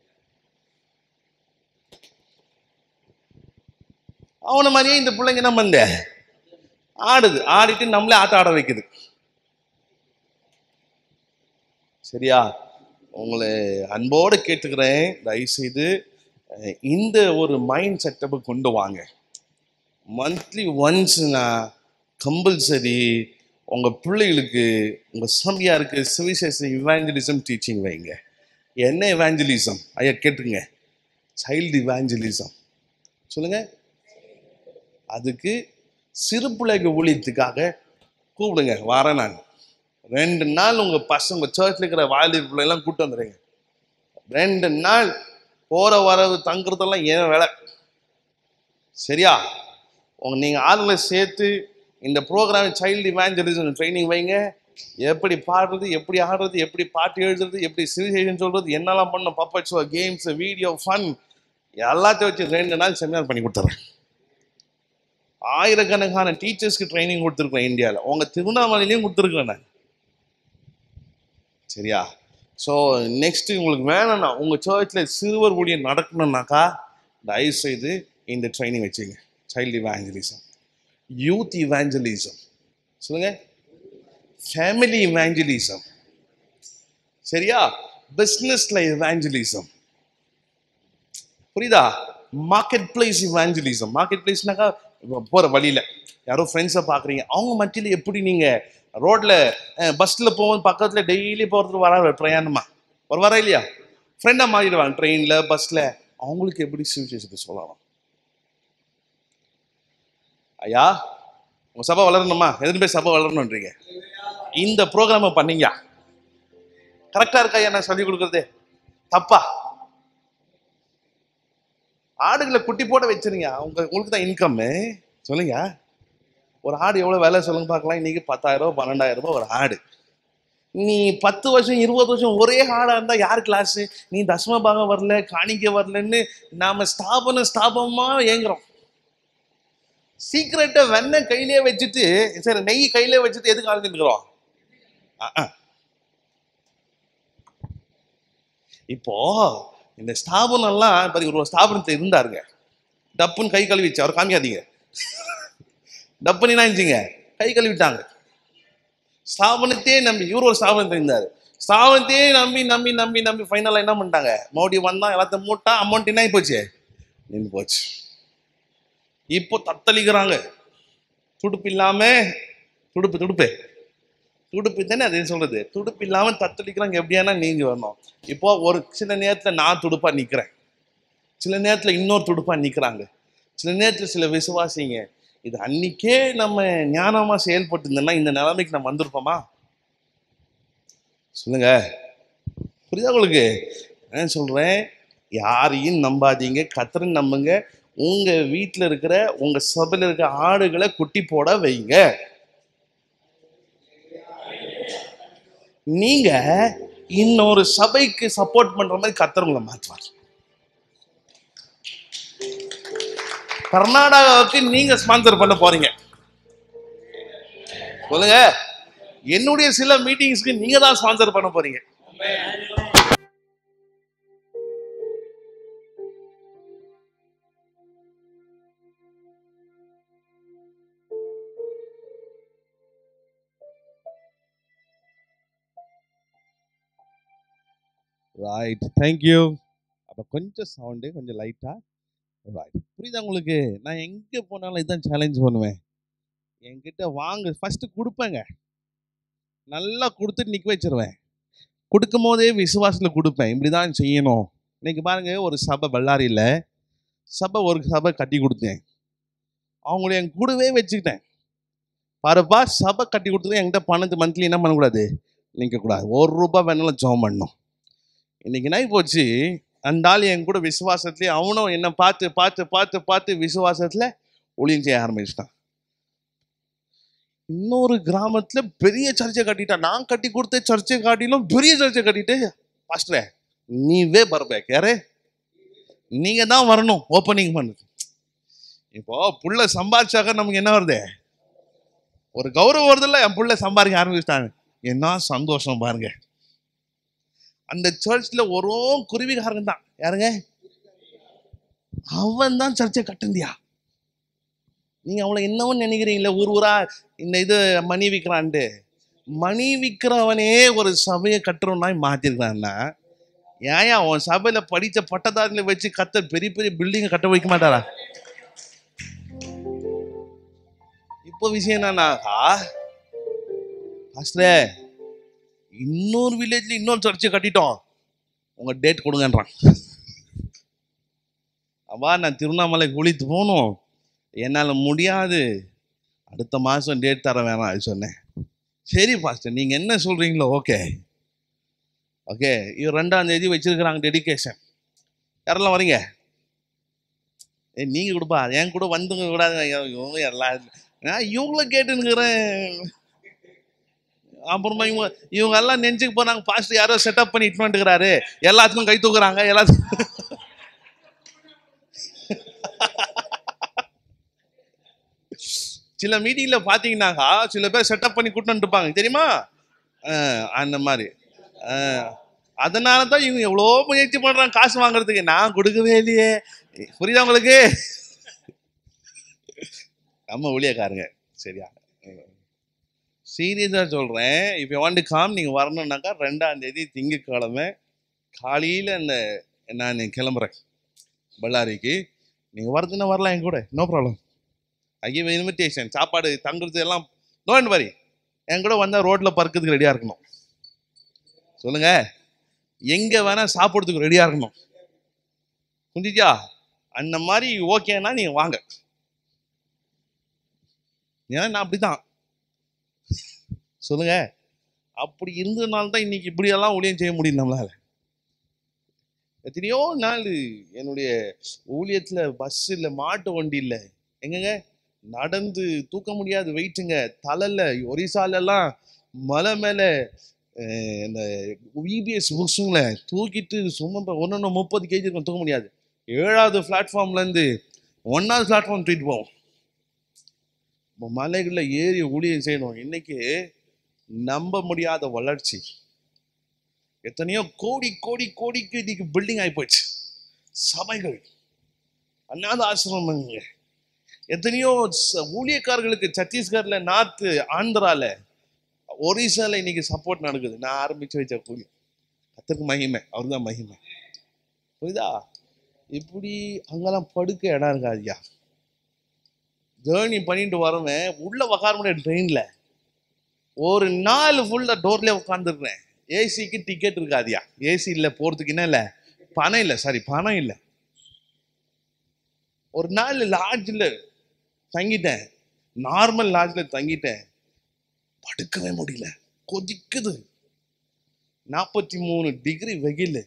அவனை மாதிரியே இந்த பிள்ளைங்க என்ன பண்ண ஆடுது, ஆடிட்டு நம்மளே ஆட்ட ஆட வைக்குது. சரியா? உங்களை அன்போடு கேட்டுக்கிறேன், தயவுசெய்து இந்த ஒரு மைண்ட் செட்டப்பை கொண்டு வாங்க. மந்த்லி ஒன்ஸ்னா கம்பல்சரி உங்கள் பிள்ளைகளுக்கு, உங்கள் சபையாருக்கு சுவிசேஷம் இவாஞ்சலிசம் டீச்சிங் வைங்க. என்ன இவாஞ்சலிசம் ஐயா கேட்டுங்க? Child evangelism. சொல்லுங்க. அதுக்கு சிறு பிள்ளைக்கு ஊழியத்துக்காக கூப்பிடுங்க, வரேன் நான். ரெண்டு நாள் உங்கள் பசங்க சர்ச்சில் இருக்கிற வாலிப பிள்ளைலாம் கூப்பிட்டு வந்துடுங்க. ரெண்டு நாள் போகிற வரவு தங்குறதெல்லாம் ஏன் வேலை. சரியா? உங்க நீங்கள் ஆளுங்களை சேர்த்து இந்த ப்ரோக்ராம் சைல்டு இவாஞ்சலிசம் ட்ரைனிங் வைங்க. எப்படி பாடுறது, எப்படி ஆடுறது, எப்படி பாட்டு எழுதுறது, எப்படி சிவிசேஷன் சொல்கிறது, என்னெல்லாம் பண்ணணும், puppet show, games, video, fun எல்லாத்தையும் வச்சு ரெண்டு நாள் செமினார் பண்ணி கொடுத்துட்றேன். ஆயிரக்கணக்கான டீச்சர்ஸ்க்கு ட்ரைனிங் கொடுத்துருக்கேன் இந்தியாவில். உங்கள் திருவண்ணாமலையிலையும் கொடுத்துருக்கேன் நான். சரியா? ஸோ நெக்ஸ்ட்டு உங்களுக்கு வேணும்னா உங்கள் சர்ச்சில் சிறுவர் ஊழியம் நடக்கணும்னாக்கா தயவுசெய்து இந்த ட்ரைனிங் வச்சுங்க. சைல்டு இவாஞ்சலிசம், யூத் இவாஞ்சலிசம், சொல்லுங்க, ஃபேமிலி இவாஞ்சலிசம். சரியா? பிஸ்னஸில் இவாஞ்சலிசம். புரியுதா? Market place evangelism. மார்க்கெட் பிளேஸ்னாக்கா போகிற வழியில் யாரோ ஃப்ரெண்ட்ஸை பார்க்குறீங்க, அவங்க மத்தியில் எப்படி நீங்கள் ரோட்டில் பஸ்ஸில் போகும்போது பக்கத்தில் டெய்லி போகிறதுக்கு வர பிரயாணமா ஒரு வர இல்லையா, ஃப்ரெண்டாக மாறிடுவாங்க ட்ரெயினில், பஸ்ஸில். அவங்களுக்கு எப்படி சுவிசேஷத்தை சொல்லலாம்? ஐயா உங்கள் சபை வளரணுமா? எதுன்னு போய் சபை வளரணுன்றீங்க. இந்த ப்ரோக்ராமை பண்ணீங்க கரெக்டாக இருக்கா? ஐயா நான் சொல்லிக் கொடுக்குறதே தப்பா? ஆடுகளை குட்டி போட வச்சுருங்க, அவங்க உங்களுக்கு தான் இன்கம்மு. சொல்லுங்க, ஒரு ஆடு எவ்வளோ வேலை சொல்லுங்க பார்க்கலாம். இன்னைக்கு பத்தாயிரம் ரூபா பன்னெண்டாயிரம் ரூபாய் ஒரு ஆடு. நீ பத்து வருஷம் இருபது வருஷம் ஒரே ஆடாக இருந்தால் யார் கிளாஸு? நீ தசம பாகம் வரல, காணிக்க வரலன்னு நாம ஸ்தாபனம் ஸ்தாபனமாக ஏங்குறோம். சீக்கிரட்டை வெண்ணெய் கையிலே வச்சுட்டு, சரி நெய் கையிலே வச்சுட்டு எதுக்கு ஆளுந்துக்கிறோம்? இப்போ இந்த ஸ்தாபனம்லாம் இப்போ ஒரு ஸ்தாபனத்தில் இருந்தாருங்க, டப்புன்னு கை கழுவிச்சு. அவர் காமியாதீங்க, டப்புன்னு என்ன இருந்துச்சுங்க, கை கழுவிட்டாங்க. ஸ்தாபனத்தையே நம்பி இவர் ஒரு ஸ்தாபனத்தில் இருந்தார். ஸ்தாபனத்தையே நம்பி நம்பி நம்பி நம்பி ஃபைனலாக என்ன பண்ணிட்டாங்க, மோடி வந்தான், எல்லாத்தையும் மூட்டா, அமௌண்ட் என்ன போச்சு, நின்று போச்சு. இப்போ தத்தளிக்கிறாங்க. துடுப்பு இல்லாம, துடுப்பு துடுப்பு துடுப்பு தானே அது சொல்றது, துடுப்பு இல்லாம தத்தளிக்கிறாங்க. எப்படியானா நீங்க வரணும். இப்போ ஒரு சில நேரத்தில் நான் துடுப்பா நிற்கிறேன், சில நேரத்தில் இன்னொரு துடுப்பா நிற்கிறாங்க, சில நேரத்தில் சில விசுவாசிங்க. இது அன்னைக்கே நம்ம ஞானமா செயல்பட்டு இருந்தோம்னா இந்த நிலைமைக்கு நம்ம வந்திருப்போமா? சொல்லுங்க, புரியுதா உங்களுக்கு? நான் சொல்றேன், யாரையும் நம்பாதீங்க, கர்த்தரை நம்புங்க. உங்க வீட்டில் இருக்கிற உங்க சபையில் இருக்கிற ஆடுகளை குட்டி போட வைங்க. நீங்க இன்னொரு சபைக்கு சப்போர்ட் பண்ற மாதிரி கர்த்தர் உங்களை மாற்றுவார். கர்நாடகாவுக்கு நீங்க ஸ்பான்சர் பண்ண போறீங்க. சொல்லுங்க, என்னுடைய சில மீட்டிங்ஸ்க்கு நீங்க தான் ஸ்பான்சர் பண்ண போறீங்க. Right, thank you. அப்போ கொஞ்சம் சவுண்டு கொஞ்சம் லைட்டா. ரைட், புரியுதா உங்களுக்கு? நான் எங்கே போனாலும் இதான் சேலஞ்ச் பண்ணுவேன். என்கிட்ட வாங்க, ஃபஸ்ட்டு கொடுப்பேங்க, நல்லா கொடுத்துட்டு நிற்க வச்சிருவேன். கொடுக்கும் போதே விசுவாசத்தில் கொடுப்பேன், இப்படி தான் செய்யணும். இன்னைக்கு பாருங்க, ஒரு சபை பல்லாரியில் சபை ஒரு சபை கட்டி கொடுத்தேன். அவங்கள என் கூடவே வச்சுக்கிட்டேன். பாருப்பா, சபை கட்டி கொடுத்தது என்கிட்ட பணத்து மந்த்லி என்ன பண்ணக்கூடாது, நிற்கக்கூடாது. ஒரு ரூபாய் வேணாலும் ஜெபம் பண்ணணும். இன்னைக்கு என்ன போச்சு, அந்த ஆள் என் கூட விசுவாசத்துலேயே அவனும் என்னை பார்த்து பார்த்து பார்த்து பார்த்து விசுவாசத்தில் ஊழியம் செய்ய ஆரம்பிச்சிட்டான். இன்னொரு கிராமத்தில் பெரிய சர்ச்சை கட்டிட்டான். நான் கட்டி கொடுத்த சர்ச்சை காட்டிலும் பெரிய சர்ச்சை கட்டிட்டு, பாஸ்டரே நீவே பரபேக் யாரே, நீங்க தான் வரணும் ஓப்பனிங் பண்ணுது. இப்போ புள்ள சம்பாதிச்சாக்க நமக்கு என்ன வருது, ஒரு கௌரவம் வருது இல்லை. என் புள்ள சம்பாதிக்க ஆரம்பிச்சிட்டாங்க, என்ன சந்தோஷம் பாருங்க. அந்த சர்ச்ல ஒரு குருவிகாரன் தான், யாருங்க, அவன் தான் சர்ச்சை கட்டுந்தியா. நீங்க அவளை என்னவன்னு நினைக்கிறீங்களே, ஊர் ஊரா இந்த இது மணி விற்கிறான்ட்டு. மணி விற்கிறவனே ஒரு சபையை கட்டுறோம்னா மாத்திருக்கான்னா, ஏன் அவன் சபையில படித்த பட்டதாரில வச்சு கத்த பெரிய பெரிய பில்டிங்கை கட்ட வைக்க மாட்டாரா? இப்போ விஷயம் என்னன்னாக்கா, பாஸ்டரே இன்னொரு வில்லேஜ்ல இன்னொரு சர்ச்சை கட்டிட்டோம், உங்க டேட் கொடுங்கன்றான். அவா நான் திருவண்ணாமலை குளித்து போகணும், என்னால் முடியாது, அடுத்த மாதம் டேட் தர வேணாம் அது சொன்னேன். சரி பாஸ்டர் நீங்கள் என்ன சொல்கிறீங்களோ ஓகே ஓகே. இது ரெண்டாம் தேதி வச்சிருக்கிறாங்க டெடிகேஷன். யாரெல்லாம் வரீங்க? ஏ நீங்கள் கொடுப்பா, என் கூட வந்துங்க கூடாதுங்க. இவங்க எல்லாம் நான் இவங்கள கேட்டுன்னுக்கிறேன். அப்புறமா இவங்க இவங்க எல்லாம் நெஞ்சுக்கு போனாங்க, பாஸ்டர் யாரோ செட்டப் பண்ணி இட்டு வந்துக்கிறாரு, எல்லாத்துக்கும் கை தூக்குறாங்க எல்லாத்துக்கும். சில மீட்டிங்ல பாத்தீங்கன்னாக்கா சில பேர் செட்டப் பண்ணி கூட்டு இருப்பாங்க தெரியுமா, அந்த மாதிரி. அதனால தான் இவங்க எவ்வளோ முயற்சி பண்றாங்க காசு வாங்குறதுக்கு, நான் கொடுக்கவே இல்லையே. புரியுதா உங்களுக்கு? நம்ம ஊழியக்காரங்க சரியா, சீரியஸா சொல்றேன். இப்போ வாண்ட் காம் நீங்க வரணும்னாக்கா ரெண்டாம் தேதி திங்கட்கிழமை காலையில இந்த நான் கிளம்புறேன் பಳ್ಳாரிக்கு. நீங்க வரதுன்னா வரலாம் என் கூட, no problem. I give invitation. சாப்பாடு தங்குறது எல்லாம் நோண்ட் வரி, என் கூட வந்தால் ரோட்டில் பறக்கிறதுக்கு ரெடியாக இருக்கணும். சொல்லுங்க, எங்கே வேணால் சாப்பிட்றதுக்கு ரெடியாக இருக்கணும். புரிஞ்சிச்சா? அந்த மாதிரி ஓகேன்னா நீங்கள் வாங்க. ஏன்னா நான் அப்படி தான், சொல்லுங்க, அப்படி இருந்ததுனால தான் இன்னைக்கு இப்படியெல்லாம் ஊழியம் செய்ய முடியும் நம்மளால. எத்தனையோ நாள் என்னுடைய ஊழியத்தில் பஸ் இல்லை, மாட்டு வண்டி இல்லை, எங்கங்க நடந்து தூக்க முடியாது வெயிட்டுங்க. தலையில் ஒரிசாலெல்லாம் மலை மேலே இந்த இபிஎஸ் புக்ஸுங்களை தூக்கிட்டு சும்மா ஒன்று ஒன்று முப்பது கேஜி இருக்கும், தூக்க முடியாது. ஏழாவது பிளாட்ஃபார்ம்லேருந்து ஒன்றாவது பிளாட்ஃபார்ம் தூக்கிட்டு போவோம். இப்போ மலைகளில் ஏறி ஊழியம் செய்யணும். இன்னைக்கு நம்ப முடியாத வளர்ச்சி. எத்தனையோ கோடி கோடி கோடிக்கு இன்னைக்கு பில்டிங் ஆகி போச்சு. சபைகள், அநாத ஆசிரமங்க, எத்தனையோ ஊழியக்காரர்களுக்கு சத்தீஸ்கர்ல, நார்த்து ஆந்திரால, ஒரிசால இன்னைக்கு சப்போர்ட் நடக்குது. நான் ஆரம்பிச்சு வச்ச ஊழியம். கர்த்தருக்கு மகிமை, அவரு தான் மகிமை. புரியுதா? இப்படி அங்கெல்லாம் படுக்க இடம் இருக்காதுயா. ஜேர்னி பண்ணிட்டு வரவேன், உள்ள உக்கார முடியாது ட்ரெயின்ல. ஒரு நாள் ஃபுல்லா டோர்ல உட்காந்துருக்கேன். ஏசிக்கு டிக்கெட் இருக்காதியா, ஏசி இல்லை போறதுக்கு, என்ன இல்லை பணம் இல்லை, சாரி பணம் இல்லை. ஒரு நாள் லாட்ஜில் தங்கிட்டேன், நார்மல் லாட்ஜில் தங்கிட்டேன். படுக்கவே முடியல, கொதிக்குது, நாற்பத்தி மூணு டிகிரி வெயில்,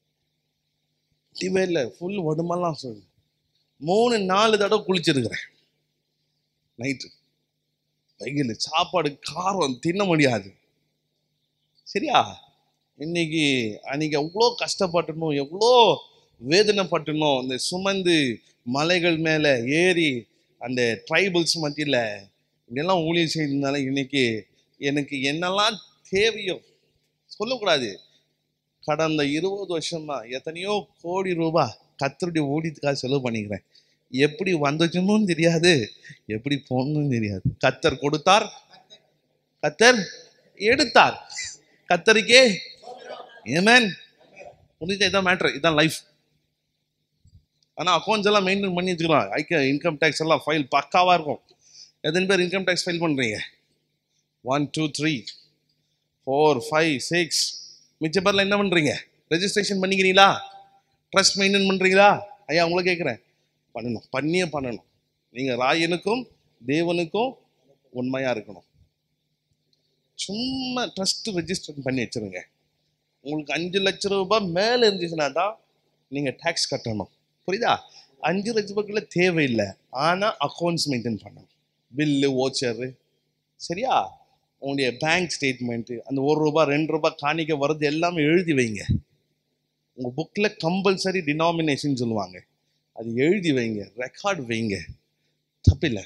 டிவைல ஃபுல் உடம்பெல்லாம் சொல்லு. மூணு நாலு தடவை குளிச்சிருக்கிறேன் நைட்டு. வெயில், சாப்பாடு காரம் தின்ன முடியாது. சரியா? இன்னைக்கு அன்னைக்கு எவ்வளோ கஷ்டப்பட்டணும், எவ்வளோ வேதனைப்பட்டணும். இந்த சுமந்து மலைகள் மேலே ஏறி அந்த ட்ரைபல்ஸ் மத்தியில் இப்படியெல்லாம் ஊழியம் செய்ததுனால இன்னைக்கு எனக்கு என்னெல்லாம் தேவையோ சொல்லக்கூடாது. கடந்த இருபது வருஷமா எத்தனையோ கோடி ரூபாய் கர்த்தருடைய ஊழியத்துக்காக செலவு பண்ணிக்கிறேன். எப்படி வந்துச்சுன்னு தெரியாது, எப்படி போகணும்னு தெரியாது. கர்த்தர் கொடுத்தார், கர்த்தர் எடுத்தார், கர்த்தருக்கே ஆமென். முடிஞ்ச இதான் மேட்ரு, இதான் லைஃப். ஆனால் அக்கௌண்ட்ஸ் எல்லாம் மெயின்டைன் பண்ணி வச்சுக்கலாம். ஐக்க இன்கம் டேக்ஸ் எல்லாம் ஃபைல் பக்காவாக இருக்கும். எத்தனை பேர் இன்கம் டேக்ஸ் ஃபைல் பண்ணுறீங்க? One two three four five six. மிச்ச பேரில் என்ன பண்ணுறீங்க? ரெஜிஸ்ட்ரேஷன் பண்ணிக்கிறீங்களா? ட்ரஸ்ட் மெயின்டைன் பண்ணுறீங்களா? ஐயா உங்களை கேட்குறேன். பண்ணணும், பண்ணியே பண்ணணும். நீங்க ராயனுக்கும் தேவனுக்கும் உண்மையா இருக்கணும். சும்மா ட்ரஸ்ட் ரெஜிஸ்டர் பண்ணி வச்சிருங்க. உங்களுக்கு அஞ்சு லட்சம் ரூபாய் மேல இருந்துச்சுன்னா தான் நீங்க டாக்ஸ் கட்டணும். புரியுதா? அஞ்சு லட்ச ரூபாய்க்குள்ள தேவையில்லை. ஆனா அக்கௌண்ட்ஸ் மெயின்டைன் பண்ணணும். பில்லு, ஓச்சரு, சரியா? உங்களுடைய பேங்க் ஸ்டேட்மெண்ட், அந்த ஒரு ரூபாய் ரெண்டு ரூபாய் காணிக்க வர்றது எல்லாமே எழுதி வைங்க. உங்க புக்ல கம்பல்சரி டினாமினேஷன் சொல்லுவாங்க, அது எழுதி வைங்க, ரெக்கார்ட் வைங்க, தப்பில்லை.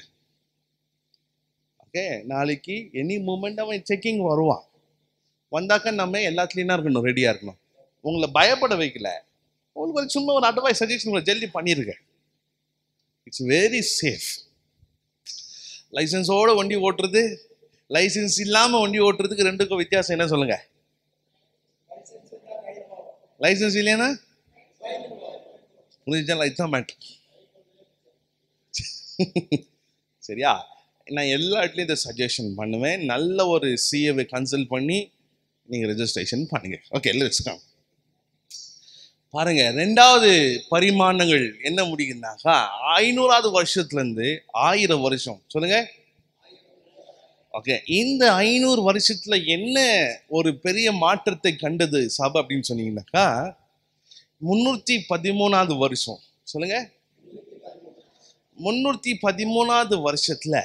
ஓகே, நாளைக்கு எனி மூமெண்ட் அவன் செக்கிங் வருவான். வந்தாக்க நம்ம எல்லாத்துலேயும் என்ன இருக்கணும், ரெடியாக இருக்கணும். உங்களை பயப்பட வைக்கல, உங்களுக்கு ஒரு சும்மா ஒரு அட்வைஸ் சஜஷன் உங்களை ஜல்தி பண்ணியிருக்கேன். It's very safe. லைசன்ஸோட வண்டி ஓட்டுறது, லைசன்ஸ் இல்லாமல் வண்டி ஓட்டுறதுக்கு ரெண்டுக்கும் வித்தியாசம் என்ன சொல்லுங்க? லைசன்ஸ் இல்லையா புரிஞ்சுச்சா? இதுதான் மேட்ரு. சரியா? நான் எல்லா இடத்துலையும் இதை சஜஷன் பண்ணுவேன். நல்ல ஒரு சிஏவை கன்சல்ட் பண்ணி நீங்கள் ரெஜிஸ்ட்ரேஷன் பண்ணுங்க. Okay, let's come. பாருங்க, ரெண்டாவது பரிமாணங்கள் என்ன முடியுதுனாக்கா, ஐநூறாவது வருஷத்துலேருந்து ஆயிரம் வருஷம். சொல்லுங்க. ஓகே, இந்த ஐநூறு வருஷத்துல என்ன ஒரு பெரிய மாற்றத்தை கண்டது சபை அப்படின்னு சொன்னீங்கன்னாக்கா, முன்னூத்தி பதிமூணாவது வருஷம். சொல்லுங்க. முன்னூத்தி பதிமூணாவது வருஷத்துல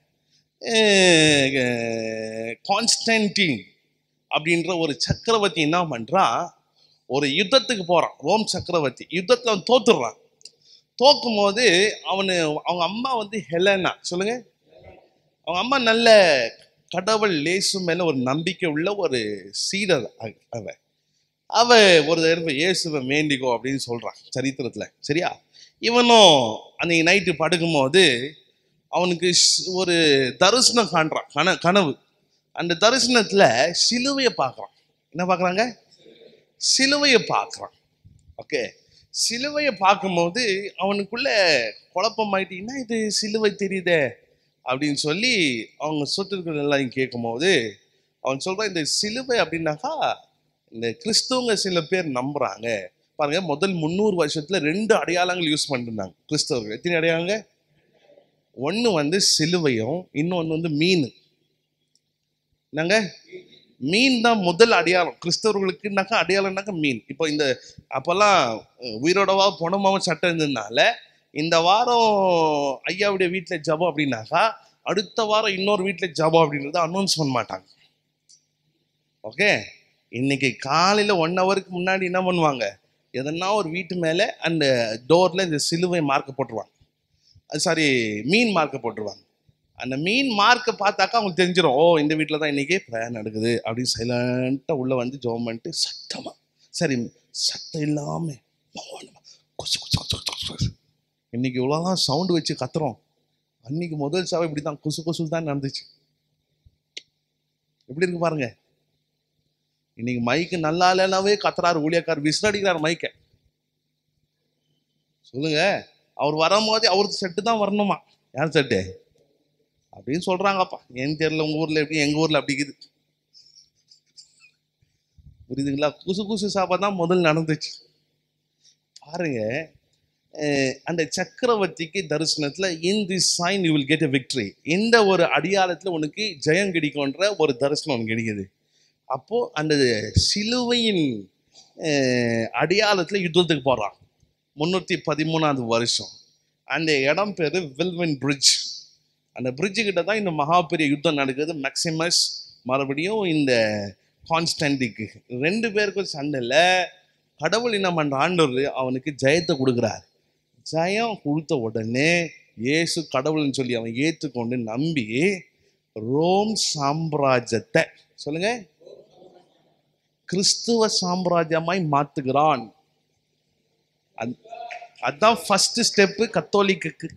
கான்ஸ்டன்டின் அப்படின்ற ஒரு சக்கரவர்த்தி என்ன பண்றான், ஒரு யுத்தத்துக்கு போறான். ரோம் சக்கரவர்த்தி யுத்தத்துல அவன் தோத்துடுறான். தோக்கும் போது அவனு அவங்க அம்மா வந்து ஹெலனா. சொல்லுங்க. அவங்க அம்மா நல்ல கடவுள் இயேசு மேல ஒரு நம்பிக்கை உள்ள ஒரு சீடர். அவ அவ ஒரு தடவை இயேசுவை வேண்டிக்கோ அப்படின்னு சொல்றான் சரித்திரத்துல. சரியா? இவனும் அன்னைக்கு நைட்டு படுக்கும் போது அவனுக்கு ஒரு தரிசனம் காண்றான், கன கனவு அந்த தரிசனத்துல சிலுவையை பார்க்கறான். என்ன பார்க்கறாங்க? சிலுவையை பார்க்கறான். ஓகே, சிலுவையை பார்க்கும்போது அவனுக்குள்ள குழப்பமாயிட்டு, என்ன இது சிலுவை தெரியுதே அப்படின்னு சொல்லி அவங்க சொத்துக்கள் எல்லாம் கேட்கும் போது அவன் சொல்றான், இந்த சிலுவை அப்படின்னாக்கா இந்த கிறிஸ்துவங்க சில பேர் நம்புறாங்க. பாருங்க, முதல் முந்நூறு வருஷத்துல ரெண்டு அடையாளங்கள் யூஸ் பண்ணிருந்தாங்க கிறிஸ்தவர்கள். எத்தனை அடையாளங்க? ஒன்று வந்து சிலுவையும், இன்னொன்று வந்து மீன். என்னங்க? மீன் தான் முதல் அடையாளம் கிறிஸ்தவர்களுக்குனாக்கா. அடையாளம்னாக்கா மீன். இப்போ இந்த அப்பெல்லாம் உயிரோடவா பொணமாவும் சட்டம் இருந்ததுனால இந்த வாரம் ஐயாவுடைய வீட்டில் ஜபம் அப்படின்னாக்கா அடுத்த வாரம் இன்னொரு வீட்டில் ஜபம் அப்படின்றத அனௌன்ஸ் பண்ண மாட்டாங்க. ஓகே, இன்னைக்கு காலையில் ஒன் ஹவருக்கு முன்னாடி என்ன பண்ணுவாங்க, எதனா ஒரு வீட்டு மேலே அந்த டோரில் இந்த சிலுவை மார்க்க போட்டுருவாங்க. அது சாரி மீன் மார்க்க போட்டுருவாங்க. அந்த மீன் மார்க்கை பார்த்தாக்கா அவங்களுக்கு தெரிஞ்சிடும், ஓ இந்த வீட்டில் தான் இன்னைக்கு ப்ரேயர் நடக்குது அப்படின்னு சைலண்ட்டாக உள்ளே வந்து ஜெபம் பண்ணிட்டு சத்தமாக, சரி சத்தம் இல்லாமல் கொசு கொசு கொசு கொசு இன்னைக்கு இவ்வளோதான் சவுண்டு வச்சு கத்துறோம். அன்னைக்கு முதல் சாவை இப்படி தான் கொசு கொசு தான் நடந்துச்சு. எப்படி இருக்கு பாருங்க. இன்னைக்கு மைக்கு நல்லா இல்லைனாவே கத்துறாரு ஊழியக்கார், விசிறடிக்கிறார் மைக்கை. சொல்லுங்க. அவர் வரும்போது அவருக்கு செட்டு தான் வரணுமா? யார் செட்டு அப்படின்னு சொல்றாங்கப்பா. ஏன்னு தெரியல, உங்க ஊர்ல எப்படி, எங்க ஊர்ல அப்படி இருக்குது. புரியுதுங்களா? குசு குசு சாப்பா தான் முதல் நடந்துச்சு. பாருங்க, அந்த சக்கரவர்த்திக்கு தரிசனத்துல in this sign you will get a victory, இந்த ஒரு அடியாளத்துல உனக்கு ஜெயம் கிடைக்கும்ன்ற ஒரு தரிசனம் உனக்கு கிடைக்குது. அப்போ அந்த சிலுவையின் அடியாளத்துல யுத்தத்துக்கு போறான். முன்னூத்தி பதிமூணாவது வருஷம். அந்த இடம் பேரு வில்வன் பிரிட்ஜ். அந்த பிரிட்ஜு கிட்ட தான் இந்த மகா பெரிய யுத்தம் நடக்குது. மேக்சிமஸ் மறுபடியும் இந்த கான்ஸ்டன்டிக்கு ரெண்டு பேருக்கும் சண்டையில் கடவுள் என்ன பண்ற, ஆண்டவர் அவனுக்கு ஜெயத்தை கொடுக்குறார். ஜெயம் கொடுத்த உடனே இயேசு கடவுள்னு சொல்லி அவன் ஏற்றுக்கொண்டு நம்பி ரோம் சாம்ராஜ்யத்தை, சொல்லுங்க, கிறிஸ்துவ சாம்ராஜ்யமாய் மாத்துகிறான். அதுதான் ஃபர்ஸ்ட் ஸ்டெப் கத்தோலிக்கு.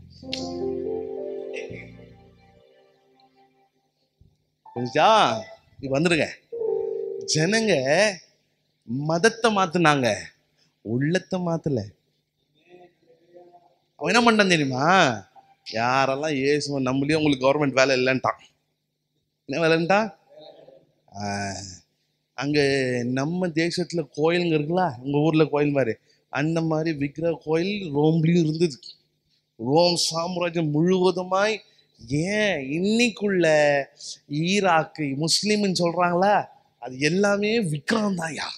புரிஞ்சா? இப்ப வந்துருங்க. ஜனங்க மதத்தை மாத்துனாங்க, உள்ளத்தை மாத்தல. அவன் என்ன பண்ணான் தெரியுமா? யாரெல்லாம் இயேசுவை நம்பலையோ உங்களுக்கு கவர்மெண்ட் வேலை இல்லைன்ட்டான். என்ன வேலைன்ட்டா? அங்க நம்ம தேசத்துல கோயிலுங்க இருக்குல்ல, உங்க ஊர்ல கோயில் மாதிரி, அந்த மாதிரி விக்கிரக கோயில் ரோம்லயும் இருந்தது. ரோம் சாம்ராஜ்யம் முழுவதுமாய். ஏன் இன்னைக்குள்ள ஈராக்கு முஸ்லிம்னு சொல்றாங்களா, அது எல்லாமே விக்ரம் தான்யா,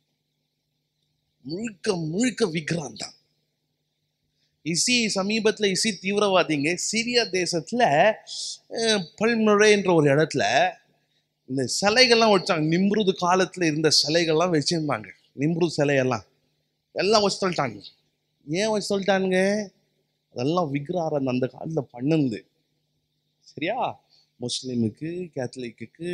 முழுக்க முழுக்க விக்ரம் தான். இசி சமீபத்துல இசி தீவிரவாதிங்க சிரியா தேசத்துல பல்முறை என்ற ஒரு இடத்துல இந்த சிலைகள்லாம் வச்சாங்க. நிம்ருது காலத்துல இருந்த சிலைகள்லாம் வச்சிருந்தாங்க. நிம்ருது சிலையெல்லாம் எல்லாம் வச்சு சொல்லிட்டாங்க. ஏன் வச்சு சொல்லிட்டானுங்க? அதெல்லாம் விக்கிரஹாரம் அந்த காலத்துல பண்ணுது. சரியா? முஸ்லிமுக்கு, கேத்தலிக்கு,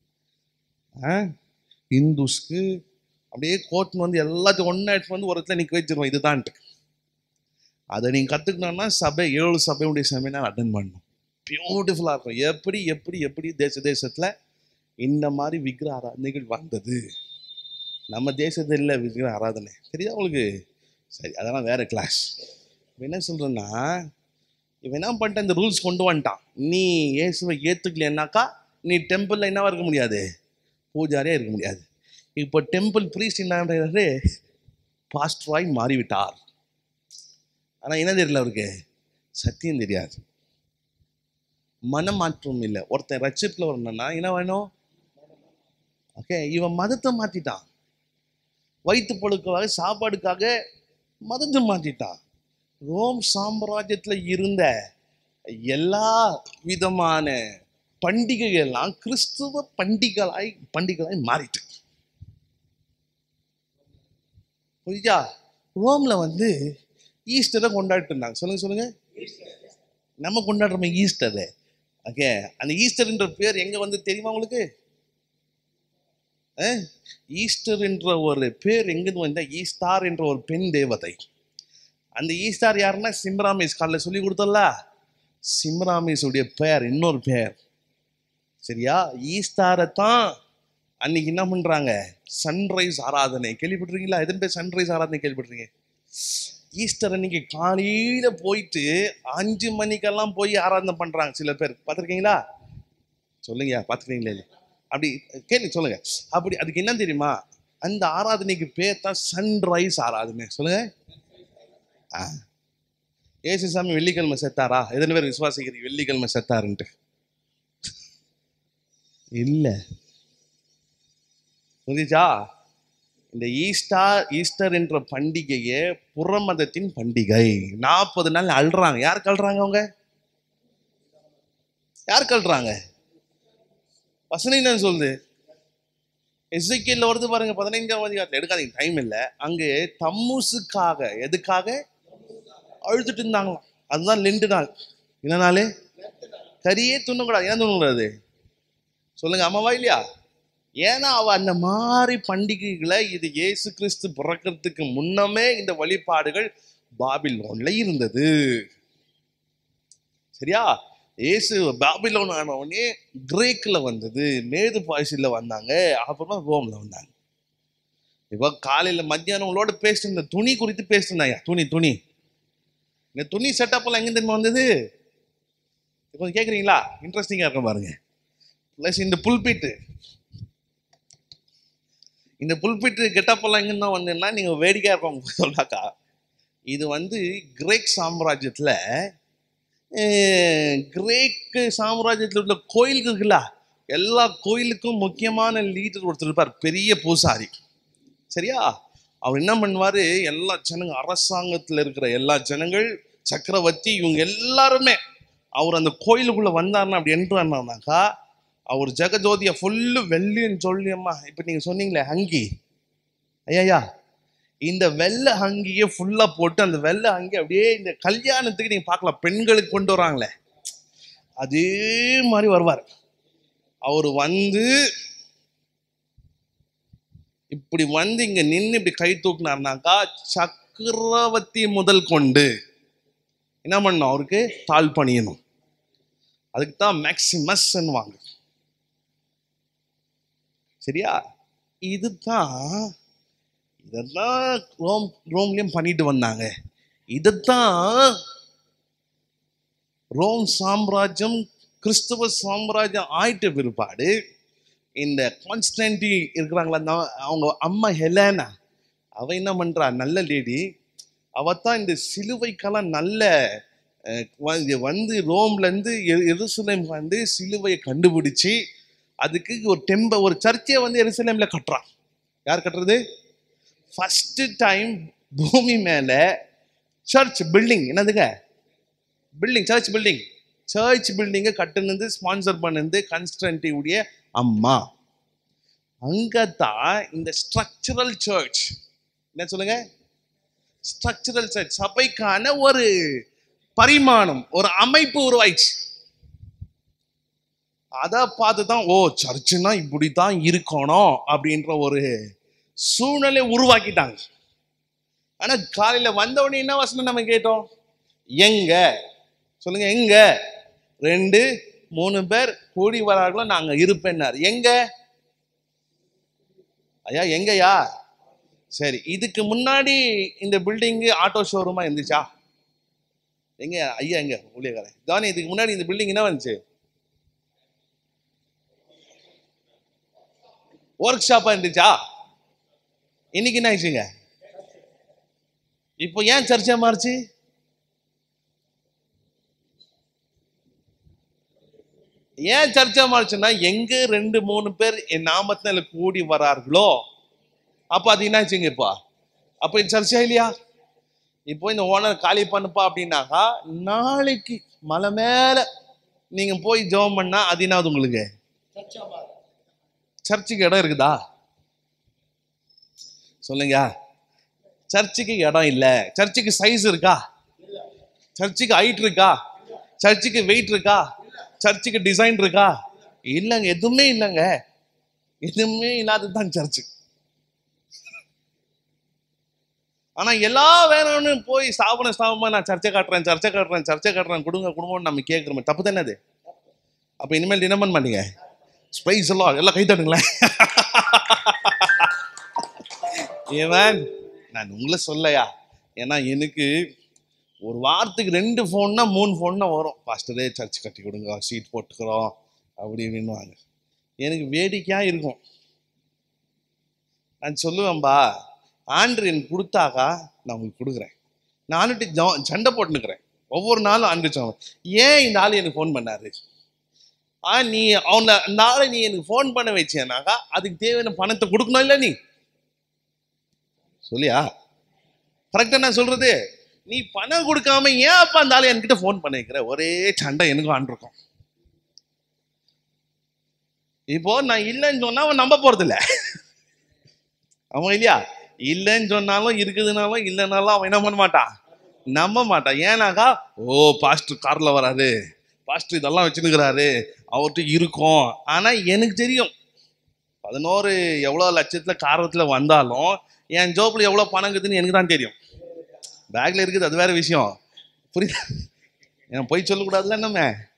இந்துஸ்க்கு அப்படியே கோர்ட்னு வந்து எல்லாத்தையும் ஒன்னா எடுத்து வந்து ஒரு இடத்துல நிக்க வச்சிருவோம், இதுதான்ட்டு. அதை நீங்க கத்துக்கணும்னா சபை, ஏழு சபையுடைய செமினார் அட்டன் பண்ணணும். பியூட்டிஃபுல்லா இருக்கும். எப்படி எப்படி எப்படி தேச தேசத்துல இந்த மாதிரி விக்கிரக ஆராதனைகள் வந்தது. நம்ம தேசத்துல இல்லை விக்கிரக ஆராதனை, தெரியுதா உங்களுக்கு? சரி, அதெல்லாம் வேற கிளாஸ். என்ன சொல்றேன்னா, இவன் என்ன பண்ணிட்டான், இந்த ரூல்ஸ் கொண்டு வந்துட்டான். நீ இயேசுவை ஏத்துக்கலன்னாக்கா நீ டெம்பிள்ல என்னவா இருக்க முடியாது, பூஜாரியா இருக்க முடியாது. இப்போ டெம்பிள் பிரீஸ்ட் என்ன பாஸ்டராய் மாறிவிட்டார். ஆனா என்ன தெரியல அவருக்கு, சத்தியம் தெரியாது, மனமாற்றம் இல்லை. ஒருத்தன் ரட்சிப்புல வரணும்னா என்ன வேணும்? ஓகே, இவன் மதத்தை மாத்திட்டான். வயிற்று பொழுக்காக, சாப்பாடுக்காக மதத்தை மாத்திட்டான். ரோம் சாம்ராஜ்யத்துல இருந்த எல்லா விதமான பண்டிகைகள் எல்லாம் கிறிஸ்துவ பண்டிகைகளாய் பண்டிகைகளாய் மாறிட்டு. புரியுதா? ரோம்ல வந்து ஈஸ்டரை கொண்டாடிட்டு இருந்தாங்க. சொல்லுங்க சொல்லுங்க. நம்ம கொண்டாடுறோமே ஈஸ்டர். ஓகே, அந்த ஈஸ்டர்ன்ற பேர் எங்க வந்து தெரியுமா உங்களுக்கு? ஈஸ்டர் என்ற ஒரு பேர் எங்கிருந்து வந்தா, ஈஸ்டார் என்ற ஒரு பெண் தேவதை. அந்த ஈஸ்டார் யாருன்னா சிம்ராமிஸ். காலைல சொல்லி கொடுத்தல, சிம்ராமிஸ் உடைய பெயர், இன்னொரு பெயர். சரியா? ஈஸ்டாரை தான் அன்னைக்கு என்ன பண்றாங்க, சன்ரைஸ் ஆராதனை. கேள்விப்பட்டிருக்கீங்களா? எத்தனை பேர் சன்ரைஸ் ஆராதனை கேள்விப்பட்டிருக்கீங்க? ஈஸ்டர் அன்னைக்கு காலையில போயிட்டு அஞ்சு மணிக்கெல்லாம் போய் ஆராதனை பண்றாங்க சில பேர். பார்த்துருக்கீங்களா? சொல்லுங்க, பார்த்துருக்கீங்களா? அப்படி கேள்வி சொல்லுங்க. அப்படி அதுக்கு என்ன தெரியுமா, அந்த ஆராதனைக்கு பேர் தான் சன்ரைஸ் ஆராதனை. சொல்லுங்க. ஏசு சாமி வெள்ளிக்கிழமை செத்தாரா? எத்தனை பேர் விசுவாசிக்கிறீங்க வெள்ளிக்கிழமை செத்தாருன்ட்டு? இல்ல. புரியுதா? இந்த ஈஸ்டர் ஈஸ்டர் என்ற பண்டிகையே புறமதத்தின் பண்டிகை. நாற்பது நாள் அழுறாங்க. யாருக்கு அழுறாங்க? அவங்க யாருக்கு அழுறாங்க? வசனம் என்ன சொல்லுது? எசேக்கியேல்ல வருது பாருங்க, பதினைஞ்சாம் அதிகாரத்துல. எடுக்காதீங்க, டைம் இல்லை. அங்கே தம்முசுக்காக, எதுக்காக அழுதுட்டு இருந்தாங்களாம். அதுதான் லெண்டு நாள். என்ன நாள்? கரியே துண்ணக்கூடாது. ஏன் துண்ணக்கூடாது சொல்லுங்க, அம்மாவா இல்லையா? ஏன்னா அவ அந்த மாதிரி பண்டிகைகளை, இது இயேசு கிறிஸ்து பிறக்கிறதுக்கு முன்னமே இந்த வழிபாடுகள் பாபிலோன்ல இருந்தது. சரியா? இயேசு பாபிலோன் ஆன உடனே கிரேக்ல வந்தது, மேது பாய்ச்சில வந்தாங்க, அப்புறமா ரோம்ல வந்தாங்க. இப்போ காலையில மத்தியானம் உங்களோட பேசிட்டு இருந்த துணி குறித்து பேசிட்டு இருந்தாங்க. துணி துணி இந்த துணி செட்டப் எல்லாம் எங்க தெரியுமா வந்தது? கொஞ்சம் கேட்குறீங்களா? இன்ட்ரெஸ்டிங்கா இருக்க பாருங்க. பிளஸ் இந்த புல்பிட்டு, இந்த புல்பிட்டு கெட்டப் எல்லாம் எங்கன்னா வந்ததுன்னா நீங்க வேடிக்கையா இருக்கவங்க சொல்லாக்கா, இது வந்து கிரேக் சாம்ராஜ்யத்துல, கிரேக்கு சாம்ராஜ்யத்தில் உள்ள கோயிலுக்கு இருக்குல்ல, எல்லா கோயிலுக்கும் முக்கியமான லீடர் ஒருத்தர் இருப்பார், பெரிய பூசாரி. சரியா? அவர் என்ன பண்ணுவாரு, எல்லா ஜனங்கள், அரசாங்கத்துல இருக்கிற எல்லா ஜனங்கள், சக்கரவர்த்தி, இவங்க எல்லாருமே அவர் அந்த கோயிலுக்குள்ள வந்தாருன்னா, அப்படி என்றாருனாக்கா, அவர் ஜெகஜோதியா ஃபுல்லு வெள்ளின்னு சொல்லியம்மா. இப்ப நீங்க சொன்னீங்களே ஹங்கி, ஐயா, இந்த வெள்ளை ஹங்கியை ஃபுல்லா போட்டு, அந்த வெள்ளை ஹங்கி அப்படியே இந்த கல்யாணத்துக்கு நீங்க பார்க்கலாம், பெண்களுக்கு கொண்டு வராங்களே, அதே மாதிரி வருவார். அவர் வந்து இப்படி வந்து இங்க நின்று இப்படி கை தூக்குனார்னாக்கா, சக்கரவர்த்தி முதல் கொண்டு என்ன பண்ணணும், அவருக்கு தாழ் பணியணும். அதுக்கு தான் மேக்சிமஸ் வாங்க. சரியா? இதுதான் இதெல்லாம் ரோம் ரோம்லயும் பண்ணிட்டு வந்தாங்க. இதுதான் ரோம் சாம்ராஜ்யம் கிறிஸ்துவ சாம்ராஜ்யம் ஆயிட்ட பிற்பாடு இந்த கான்ஸ்டன்டி இருக்கிறாங்களா, அவங்க அம்மா ஹெலேனா, அவ என்ன பண்றா, நல்ல லேடி, அவத்தான் இந்த சிலுவைக்கெல்லாம் நல்ல வந்து ரோம்ல இருந்து எருசலேம் வந்து சிலுவையை கண்டுபிடிச்சு அதுக்கு ஒரு டெம்ப ஒரு சர்ச்சையை வந்து எருசலேம்ல கட்டுறான். யார் கட்டுறது? ஃபர்ஸ்ட் டைம் பூமி மேல சர்ச் பில்டிங். என்னதுங்க பில்டிங்? Church building. சர்ச் பில்டிங்கை கட்டுனது ஸ்பான்சர் பண்ணது கான்ஸ்டன்டினுடைய அம்மா. அங்கதான் இந்த ஸ்ட்ரக்சரல் சர்ச், என்ன சொல்லுங்க, ஸ்ட்ரக்சரல் சர்ச், சபைக்கான ஒரு பரிமாணம், ஒரு அமைப்பு உருவாயிடுச்சு. அதை பார்த்து தான் ஓ சர்ச்சுனா இப்படித்தான் இருக்கணும் அப்படின்ற ஒரு சூழ்நிலை உருவாக்கிட்டாங்க. ஆனா காலையில வந்த உடனே என்ன வசனம் நம்ம கேட்டோம்? எங்க சொல்லுங்க, எங்க ரெண்டு மூணு பேர் கூடி வரார்களோ நாங்க இருப்பேன்னாரு. எங்க ஐயா? எங்கயா? சரி, இதுக்கு முன்னாடி இந்த பில்டிங் ஆட்டோ ஷோரூமா இருந்துச்சா? எங்க ஐயா? எங்க ஊழியக்காரன் தானே, இதுக்கு முன்னாடி இந்த பில்டிங் என்ன வந்துச்சு? ஒர்க் ஷாப்பா இருந்துச்சா? இன்னைக்கு என்ன ஆயிடுச்சுங்க? இப்போ ஏன் சர்ச்சை மாறுச்சு? ஏன் சர்ச்சை மாறுச்சுன்னா, எங்க ரெண்டு மூணு பேர் என் நாமத்தினால கூடி வரார்களோ அப்ப அது என்னாச்சுங்க? இப்போ அப்ப இது சர்ச்சையா இல்லையா? இப்போ இந்த ஓனர் காலி பண்ணுப்பா அப்படின்னாக்கா, நாளைக்கு மலை மேல நீங்க போய் ஜெபம் பண்ணா அது என்னாவது உங்களுக்கு? சர்ச்சுக்கு இடம் இருக்குதா? சொல்லுங்க. சர்ச்சுக்கு இடம் இல்ல. சர்ச்சுக்கு சைஸ் இருக்கா? சர்ச்சுக்கு ஹைட் இருக்கா? சர்ச்சுக்கு வெயிட் இருக்கா? சர்ச்சுக்கு டிசைன் இருக்கா? இல்லைங்க, எதுவுமே இல்லைங்க. எதுவுமே இல்லாததுதான் சர்ச்சு. ஆனா எல்லா வேணும்னு போய் ஸ்தாபன ஸ்தாபமா நான் சர்ச்சை காட்டுறேன் சர்ச்சை காட்டுறேன் சர்ச்சை காட்டுறேன் கொடுங்க குடும்பம் நம்ம கேட்கிறோம். தப்பு தானே அது? அப்ப இனிமேல் என்ன பண்ண மாட்டீங்க? ஸ்பைஸ் எல்லாம் எல்லாம் கை தட்டுங்களேன். ஏன் நான் உங்களை சொல்லயா? ஏன்னா எனக்கு ஒரு வாரத்துக்கு ரெண்டு ஃபோன்னா மூணு ஃபோன்னா வரும். பாஸ்டரே சர்ச் கட்டி கொடுங்க, சீட் போட்டுக்கிறோம் அப்படி இப்படின்னுவாங்க. எனக்கு வேடிக்கையா இருக்கும். நான் சொல்லுவேன்பா, ஆண்டு எனக்கு கொடுத்தாக்கா நான் உங்களுக்கு கொடுக்குறேன். நானுட்டு சண்டை போட்டுனுக்கிறேன் ஒவ்வொரு நாளும். ஆண்டு சொன்ன ஏன் இந்த ஆள் எனக்கு ஃபோன் பண்ணாரு? ஆ நீ அவனை அந்த ஆளை நீ எனக்கு ஃபோன் பண்ண வச்சேனாக்கா அதுக்கு தேவையான பணத்தை கொடுக்கணும் இல்லை? நீ சொல்லியா? கரெக்டா நான் சொல்றது? நீ பணம் கொடுக்காம ஏன் அப்ப அந்த ஆளை என்கிட்ட ஃபோன் பண்ண வைக்கிற? ஒரே சண்டை எனக்கும் ஆண்டு இருக்கும். இப்போ நான் இல்லைன்னு சொன்னா அவன் நம்ப போறது இல்லை. அவன் இல்லையா? இல்லைன்னு சொன்னாலும் இருக்குதுனாலும் இல்லைனாலும் அவன் என்ன பண்ண மாட்டான், நம்ப மாட்டான். ஏன்னாக்கா ஓ பாஸ்டர் கார்ல வராரு, பாஸ்டர் இதெல்லாம் வச்சுருக்கிறாரு, அவர்கிட்ட இருக்கும். ஆனா எனக்கு தெரியும் பதினோரு எவ்வளவு லட்சத்துல காரத்துல வந்தாலும் என் ஜோப்ல எவ்வளவு பணம் இருக்குதுன்னு எனக்கு தான் தெரியும். பேக்ல இருக்குது அது வேற விஷயம், புரியுதா? ஏன் போய் சொல்லக்கூடாதுல்ல நம்ம,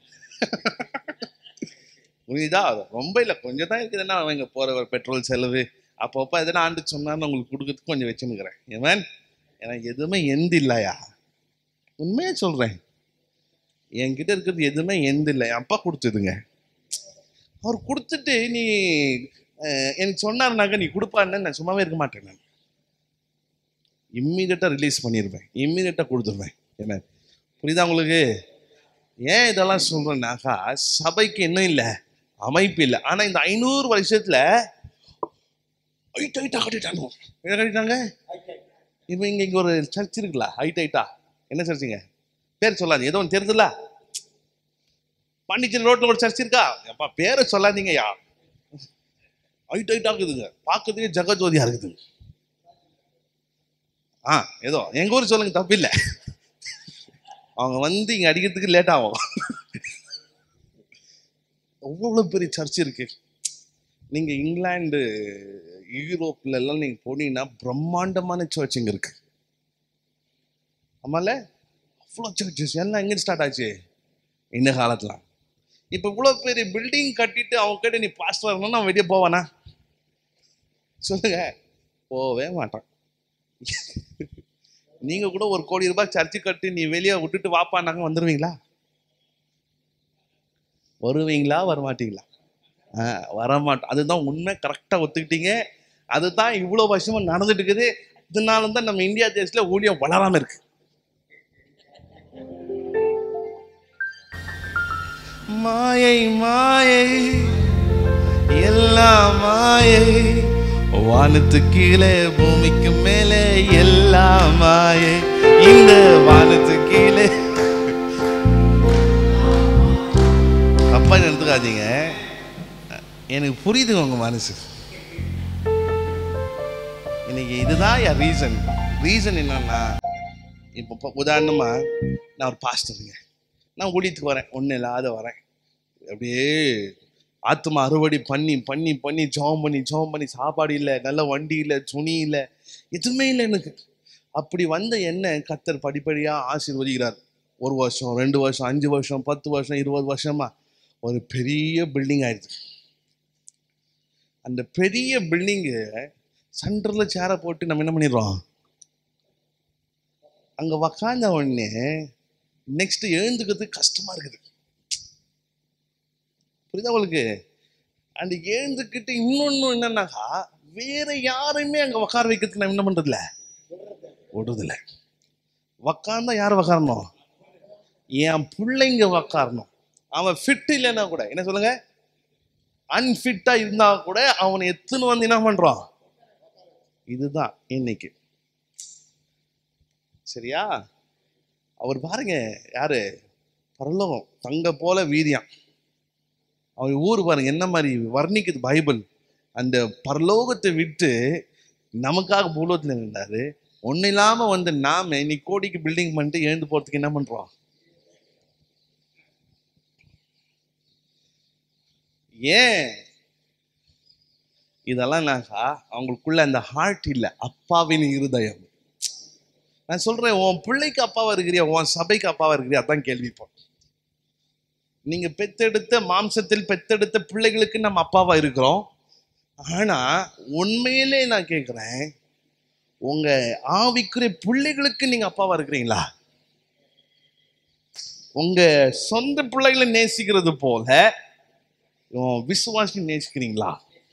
புரியுதா? ரொம்ப இல்லை, கொஞ்சம் தான் இருக்குதுன்னா அவங்க போற பெட்ரோல் செலவு அப்பப்போ எதனா ஆண்டு சொன்னான்னு உங்களுக்கு கொடுக்கறதுக்கு கொஞ்சம் வச்சுன்னுக்கிறேன். ஏன் எனக்கு எதுவுமே எந்த இல்லையா? உண்மையே சொல்றேன், என்கிட்ட இருக்கிறது எதுவுமே எந்த இல்லை. என் அப்பா கொடுத்ததுங்க. அவர் கொடுத்துட்டு நீ எனக்கு சொன்னாருனாக்க நீ கொடுப்பான்னு நான் சும்மாவே இருக்க மாட்டேன். நான் இம்மீடியட்டா ரிலீஸ் பண்ணிடுவேன், இம்மீடியட்டா கொடுத்துருவேன். என்ன புரியுதா உங்களுக்கு? ஏன் இதெல்லாம் சொல்றேன்னாக்கா, சபைக்கு இன்னும் இல்லை, அமைப்பு இல்லை. ஆனா இந்த ஐநூறு வருஷத்துல ஹைட் ஹைட்டா கட்டிட்டாங்க. என்ன கட்டிட்டாங்க? இப்போ இங்க இங்க ஒரு சர்ச் இருக்குல்ல, ஹைட் ஹைட்டா. என்ன சர்ச்சுங்க? பேர் சொல்லாதீங்க, ஏதோ ஒன்று தெரியுதுல்ல. பாண்டிச்சேரி ரோட்ல ஒரு சர்ச் இருக்கா? அப்பா பேரை சொல்லாதீங்கய்யா. ஹைட் ஹைட்டா இருக்குதுங்க, பார்க்கறதுக்கே ஜெகஜோதியா இருக்குது. ஆ ஏதோ எங்க ஊர் சொல்லுங்க, தப்பு இல்லை. அவங்க வந்து இங்க அடிக்கிறதுக்கு லேட் ஆகும். அவ்வளவு பெரிய சர்ச் இருக்கு. நீங்க இங்கிலாந்து யூரோப்ல எல்லாம் நீங்க போனீங்கன்னா பிரம்மாண்டமான சர்ச் இங்க இருக்கு. ஆமால, அவ்வளோ சர்ச்சஸ் எல்லாம் எங்க ஸ்டார்ட் ஆச்சு இந்த காலத்துல. இப்ப இவ்வளவு பெரிய பில்டிங் கட்டிட்டு அவங்க கிட்ட நீ பாஸ்டர் வரணும்னா அவன் வெளியே போவானா? சொல்லுங்க, போவே மாட்டான். நீங்க கூட ஒரு கோடி ரூபாய் சர்ச்சு கட்டி நீ வெளியே விட்டுட்டு வாப்பானாங்க, வந்துருவீங்களா? வருவீங்களா? வரமாட்டீங்களா? ஆஹ் வரமாட்டோம். அதுதான் உண்மை. கரெக்டா ஒத்துக்கிட்டீங்க. அதுதான் இவ்வளவு வருஷமா நடந்துட்டு இருக்குது. இதனால தான் நம்ம இந்தியா தேசத்துல ஊழியம் வளராம இருக்கு. மாயை மாயை எல்லாம் மாயை, வானத்து கீழே பூமிக்கு மேலே எல்லாம் மாயை, இந்த வானத்து கீழே. தப்பா எடுத்துக்காதீங்க, எனக்கு புரியுதுங்க உங்க மனசு. இன்னைக்கு இதுதான் என் ரீசன். ரீசன் என்னன்னா, இப்போ உதாரணமா நான் ஒரு பாஸ்டருங்க, நான் ஊழியத்துக்கு வரேன், ஒன்றும் இல்லாத வரேன், அப்படியே ஆத்மா அறுவடை பண்ணி பண்ணி பண்ணி ஜோம் பண்ணி ஜோம் பண்ணி, சாப்பாடு இல்லை, நல்ல வண்டி இல்லை, துணி இல்லை, எதுவுமே இல்லை எனக்கு. அப்படி வந்த என்ன கர்த்தர் படிப்படியாக ஆசீர்வதிக்கிறார். ஒரு வருஷம், ரெண்டு வருஷம், அஞ்சு வருஷம், பத்து வருஷம், இருபது வருஷமா ஒரு பெரிய பில்டிங் ஆயிடுச்சு. அந்த பெரிய பில்டிங்கு சென்டரில் சேரை போட்டு நம்ம என்ன பண்ணிடுறோம், அங்கே உக்காந்த உடனே நெக்ஸ்ட் எழுந்துக்கிறதுக்கு கஷ்டமா இருக்குது. புரியுதா உங்களுக்கு? அந்த எழுந்துக்கிட்டு இன்னொன்னு என்னன்னாக்கா, வேற யாருமே அங்க உக்கார வைக்கிறதுக்கு நான் என்ன பண்றதில்ல, விடுறதில்ல. உக்காந்தா யார் உக்காரணும், என் பிள்ளைங்க உக்காரணும். அவன் ஃபிட் இல்லைன்னா கூட என்ன சொல்லுங்க, அன்ஃபிட்டா இருந்தா கூட அவனை எத்துன்னு வந்து என்ன பண்றான். இதுதான் இன்னைக்கு. சரியா? அவர் பாருங்க, யாரு, பரலோகம் தங்க போல வீரியம். அவர் ஊர் பாருங்க என்ன மாதிரி வர்ணிக்குது பைபிள். அந்த பரலோகத்தை விட்டு நமக்காக பூலோகத்தில் இருந்தாரு. ஒன்னும் இல்லாம வந்து நாம இன்னைக்கு கோடிக்கு பில்டிங் பண்ணிட்டு எழுந்து போறதுக்கு என்ன பண்றோம். ஏன் இதெல்லாம் நாக்கா, அவங்களுக்குள்ள அந்த ஹார்ட் இல்லை, அப்பாவின் இருதயம். நான் சொல்றேன், உன் பிள்ளைக்கு அப்பாவா இருக்கிறியா, உன் சபைக்கு அப்பாவா இருக்கிறியா, அதான் கேள்வி. இப்போ நீங்க பெத்தெடுத்த மாம்சத்தில் பெத்தெடுத்த பிள்ளைகளுக்கு நம்ம அப்பாவா இருக்கிறோம். ஆனா உண்மையிலே நான் கேட்கிறேன், உங்க ஆவிக்குரிய பிள்ளைகளுக்கு நீங்க அப்பாவா இருக்கிறீங்களா? உங்க சொந்த பிள்ளைகளை நேசிக்கிறது போல விசுவாசி நேசிக்கிறீங்களா?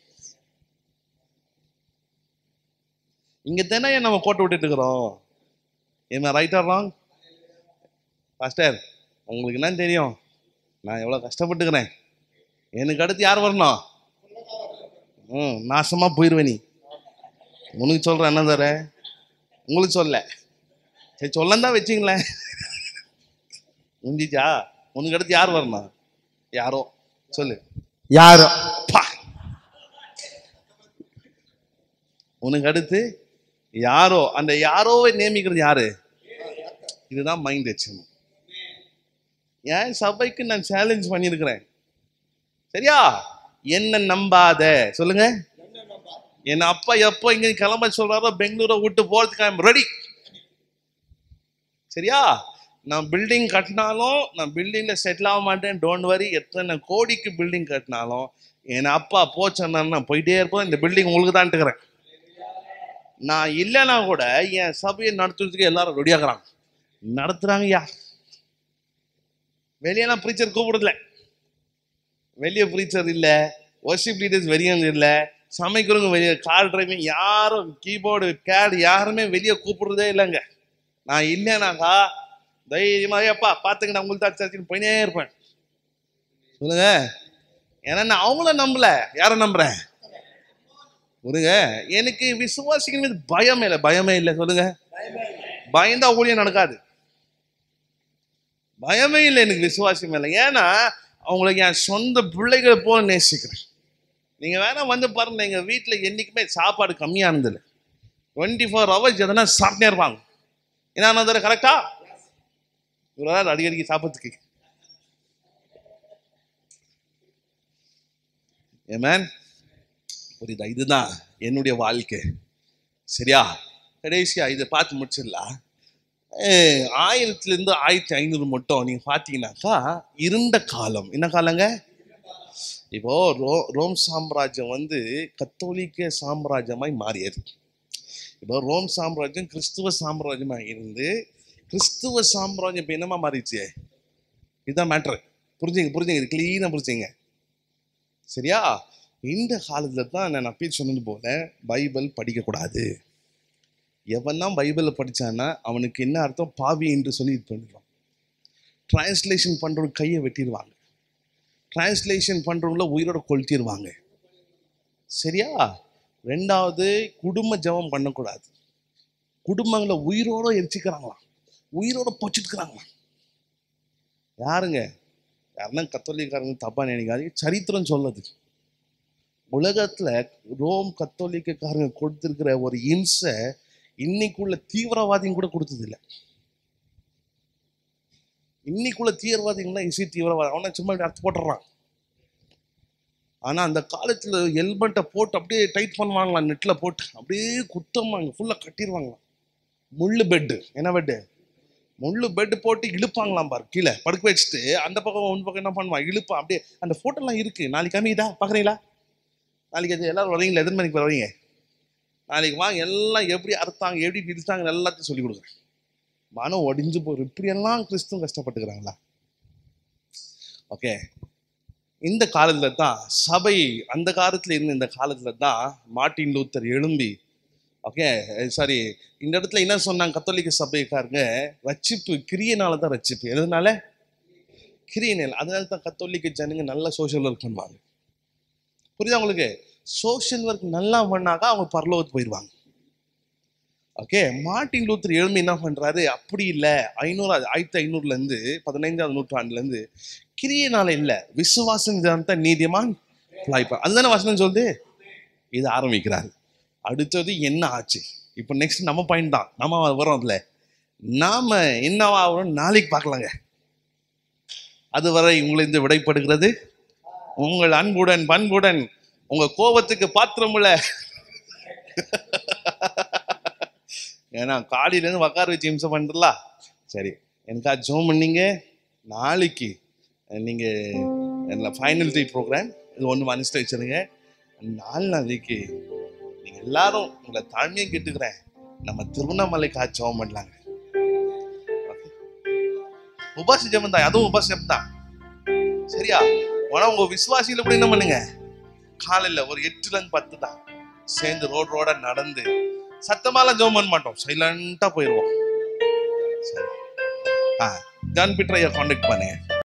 இங்க தானே நம்ம கோட்டை விட்டுட்டு இருக்கிறோம். ஏமா ரைட் ஆர் ராங்? பாஸ்டர், உங்களுக்கு என்ன தெரியும், நான் எவ்வளோ கஷ்டப்பட்டுக்கிறேன், எனக்கு அடுத்து யார் வரணும்? ம் நாசமா போயிடுவேன். நீ உனக்கு சொல்கிறேன் என்ன தர, உங்களுக்கு சொல்ல, சரி சொல்லந்தான் வச்சிங்களேன், முடிஞ்சிச்சா? உனக்கு அடுத்து யார் வரணும்? யாரோ சொல்லு, யாரோ. உனக்கு அடுத்து யாரோ. அந்த யாரோவை நியமிக்கிறது யாரு? இதுதான் மைண்ட் வச்சுக்கணும். என் சபைக்கு நான் சேலஞ்ச் பண்ணியிருக்கிறேன். சரியா? என்ன நம்பாத சொல்லுங்க. என் அப்பா எப்போ இங்க கிளம்ப சொல்றாரோ, பெங்களூரை விட்டு போறதுக்கு ஐ எம் ரெடி. சரியா? நான் பில்டிங் கட்டினாலும் நான் பில்டிங்ல செட்டில் ஆக மாட்டேன், டோன்ட் வரி. எத்தனை கோடிக்கு பில்டிங் கட்டினாலும் என் அப்பா போச்சேன்னா நான் போயிட்டே இருப்போம். இந்த பில்டிங் உங்களுக்கு தான் இருக்கிறேன். நான் இல்லைன்னா கூட என் சபையை நடத்துறதுக்கு எல்லாரும் ரெடியாகிறாங்க, நடத்துறாங்க. யா வெளியெல்லாம் ப்ரீச்சர் கூப்பிடுறதில்ல, வெளியே ப்ரீச்சர் இல்லை, வர்ஷிப் லீடர்ஸ் வெளியே இல்லை, சமைக்கிறவங்க வெளியே, கார் டிரைவிங் யாரும், கீபோர்டு கேட் யாருமே வெளியே கூப்பிடுறதே இல்லைங்க. நான் இல்லைனாக்கா தைரியமாப்பா பார்த்துங்க, நான் உங்களுக்கு தான் சர்ச்சுன்னு போயினே இருப்பேன். சொல்லுங்க. ஏன்னா நான் அவங்கள நம்பல, யாரை நம்புறேன்? புரியுங்க. எனக்கு விசுவாசிகள் மீது பயமே இல்லை, பயமே இல்லை. சொல்லுங்க. பயந்தா ஊழியம் நடக்காது. பயமே இல்லை எனக்கு விசுவாசி மேல. ஏன்னா அவங்களுக்கு என் சொந்த பிள்ளைகளை போல நேசிக்கிறேன். நீங்க வேணா வந்து பாருங்க, எங்க வீட்டுல என்னைக்குமே சாப்பாடு கம்மியானது இல்லை. டுவெண்ட்டி ஃபோர் ஹவர்ஸ் எதனா சாப்பிட்டே இருப்பாங்க. என்ன கரெக்டா? இவ்வளவு அடிக்கடிக்கு சாப்பிட்றதுக்கு. ஏமேன், புரியுதா? இதுதான் என்னுடைய வாழ்க்கை. சரியா? கடைசியா இதை பார்த்து முடிச்சிடலாம். ஆயிரத்துல இருந்து ஆயிரத்தி ஐநூறு மட்டும் நீங்க பாத்தீங்கன்னாக்கா இருண்ட காலம். என்ன காலங்க? இப்போ ரோ ரோம் சாம்ராஜ்யம் வந்து கத்தோலிக்க சாம்ராஜ்யமாய் மாறியது. இப்போ ரோம் சாம்ராஜ்யம் கிறிஸ்துவ சாம்ராஜ்யமாக இருந்து கிறிஸ்துவ சாம்ராஜ்யம் இப்போ என்னமா மாறிடுச்சு? இதுதான் மேட்ரு. புரிஞ்சுங்க புரிஞ்சுங்க இது கிளீனா புரிஞ்சுங்க. சரியா? இந்த காலத்துல தான் நான் அப்பயே சொன்னது போல பைபிள் படிக்கக்கூடாது. எவன் தான் பைபிளை படித்தான்னா அவனுக்கு என்ன அர்த்தம்? பாவி என்று சொல்லி இது பண்ணிடுவான். டிரான்ஸ்லேஷன் பண்ணுற கையை வெட்டிடுவாங்க. டிரான்ஸ்லேஷன் பண்றவங்கள உயிரோட கொளுத்திடுவாங்க. சரியா? ரெண்டாவது, குடும்ப ஜெபம் பண்ணக்கூடாது. குடும்பங்களை உயிரோட எரிச்சுக்கிறாங்களாம், உயிரோட பொச்சிட்டுக்கிறாங்களாம். யாருங்க? யாருன்னா கத்தோலிக்காரங்க தப்பா நினைக்காதீங்க, சரித்திரம் சொல்லுது. உலகத்துல ரோம் கத்தோலிக்காரங்க கொடுத்திருக்கிற ஒரு இம்சை இன்னைக்குள்ள தீவிரவாதியும் கூட கொடுத்தது இல்லை. இன்னைக்குள்ள தீவிரவாதிகள்லாம் இசை தீவிரவாதி, அவனை சும்மா அர்த்தம் போட்டுறான். ஆனா அந்த காலத்துல ஹெல்மெட்டை போட்டு அப்படியே டைட் பண்ணுவாங்களாம், நெட்ல போட்டு அப்படியே குத்தமாங்க, ஃபுல்லா கட்டிடுவாங்களாம். முள்ளு பெட்டு, என்ன பெட்டு? முள்ளு பெட்டு போட்டு இழுப்பாங்களாம் பாரு, கீழே படுக்க வச்சுட்டு அந்த பக்கம் ஒன்று பக்கம் என்ன பண்ணுவான், இழுப்பான் அப்படியே. அந்த போட்டோலாம் இருக்கு, நாளைக்கு கம்மிதா பாக்குறீங்களா? நாளைக்கு அது எல்லாரும் வரீங்களா? எத்தனை மணிக்கு வரீங்க? நாளைக்கு வாங்க, எல்லாம் எப்படி அறுத்தாங்க, எப்படி பிரித்தாங்க எல்லாத்தையும் சொல்லி கொடுக்குறேன். மனம் ஒடிஞ்சு போயிடும். இப்படியெல்லாம் கிறிஸ்துவம் கஷ்டப்பட்டுக்கிறாங்களா? ஓகே, இந்த காலத்துல தான் சபை, அந்த காலத்துல இருந்து இந்த காலத்துல தான் மார்ட்டின் லூத்தர் எழும்பி, ஓகே சாரி, இந்த இடத்துல என்ன சொன்னாங்க கத்தோலிக்க சபைக்காரங்க, ரட்சிப்பு கிரியனால தான் ரட்சிப்பு. எதனால? கிரியனால். அதனால தான் கத்தோலிக்க ஜனங்க நல்லா சோஷியல் ஒர்க் பண்ணுவாங்க. புரியுதா உங்களுக்கு? சோஷியல் ஒர்க் நல்லா பண்ணாக்கா அவங்க பரலோகத்துக்கு போயிடுவாங்க. ஓகே, மார்ட்டின் லூத்தர் எழும்பி என்ன பண்றாரு, அப்படி இல்லை, ஐநூறு ஆயிரத்தி ஐநூறுல இருந்து பதினைஞ்சாவது நூற்றாண்டுல இருந்து கிரியனால இல்ல, விசுவாசம் தான் நீதிமான் பிழைப்பான். அதுதானே வசனம் சொல்லுது. இது ஆரம்பிக்கிறாரு. அடுத்தது என்ன ஆச்சு? இப்போ நெக்ஸ்ட் நம்ம பாயிண்ட் தான், நம்ம வரோம் அதுல. நாம என்னவா ஆகணும் நாளைக்கு பார்க்கலாங்க. அதுவரை உங்களை இந்த விடைப்படுகிறது உங்கள் அன்புடன் பண்புடன், உங்க கோபத்துக்கு பாத்திரமுள்ள. ஏன்னா காலையில இருந்து உக்கார வச்சு இம்சம் பண்றல. சரி, எனக்கா ஜோம் பண்ணீங்க. நாளைக்கு நீங்க ஃபைனல் டே ப்ரோக்ராம் இது ஒன்று மனசில் வச்சிருங்க. நாலு நாளைக்கு நீங்க எல்லாரும் உங்களை தாழ்மையை கேட்டுக்கிறேன், நம்ம திருவண்ணாமலைக்கு ஜெபம் பண்ணலாங்க. உபாச ஜெபம் தான், அதுவும் உபாச ஜெபம் தான். சரியா? ஆனா உங்க விசுவாசியில கூட என்ன பண்ணுங்க, காலையில ஒரு எட்டுல இருந்து பத்து தான் சேர்ந்து ரோட் ரோட நடந்து, சத்தமாலாம் ஜெபம் பண்ண மாட்டோம், சைலண்டா போயிடுவோம். சரி, ஆ ஜான் பீட்டர் ஐயா கான்டாக்ட் பண்ணுங்க.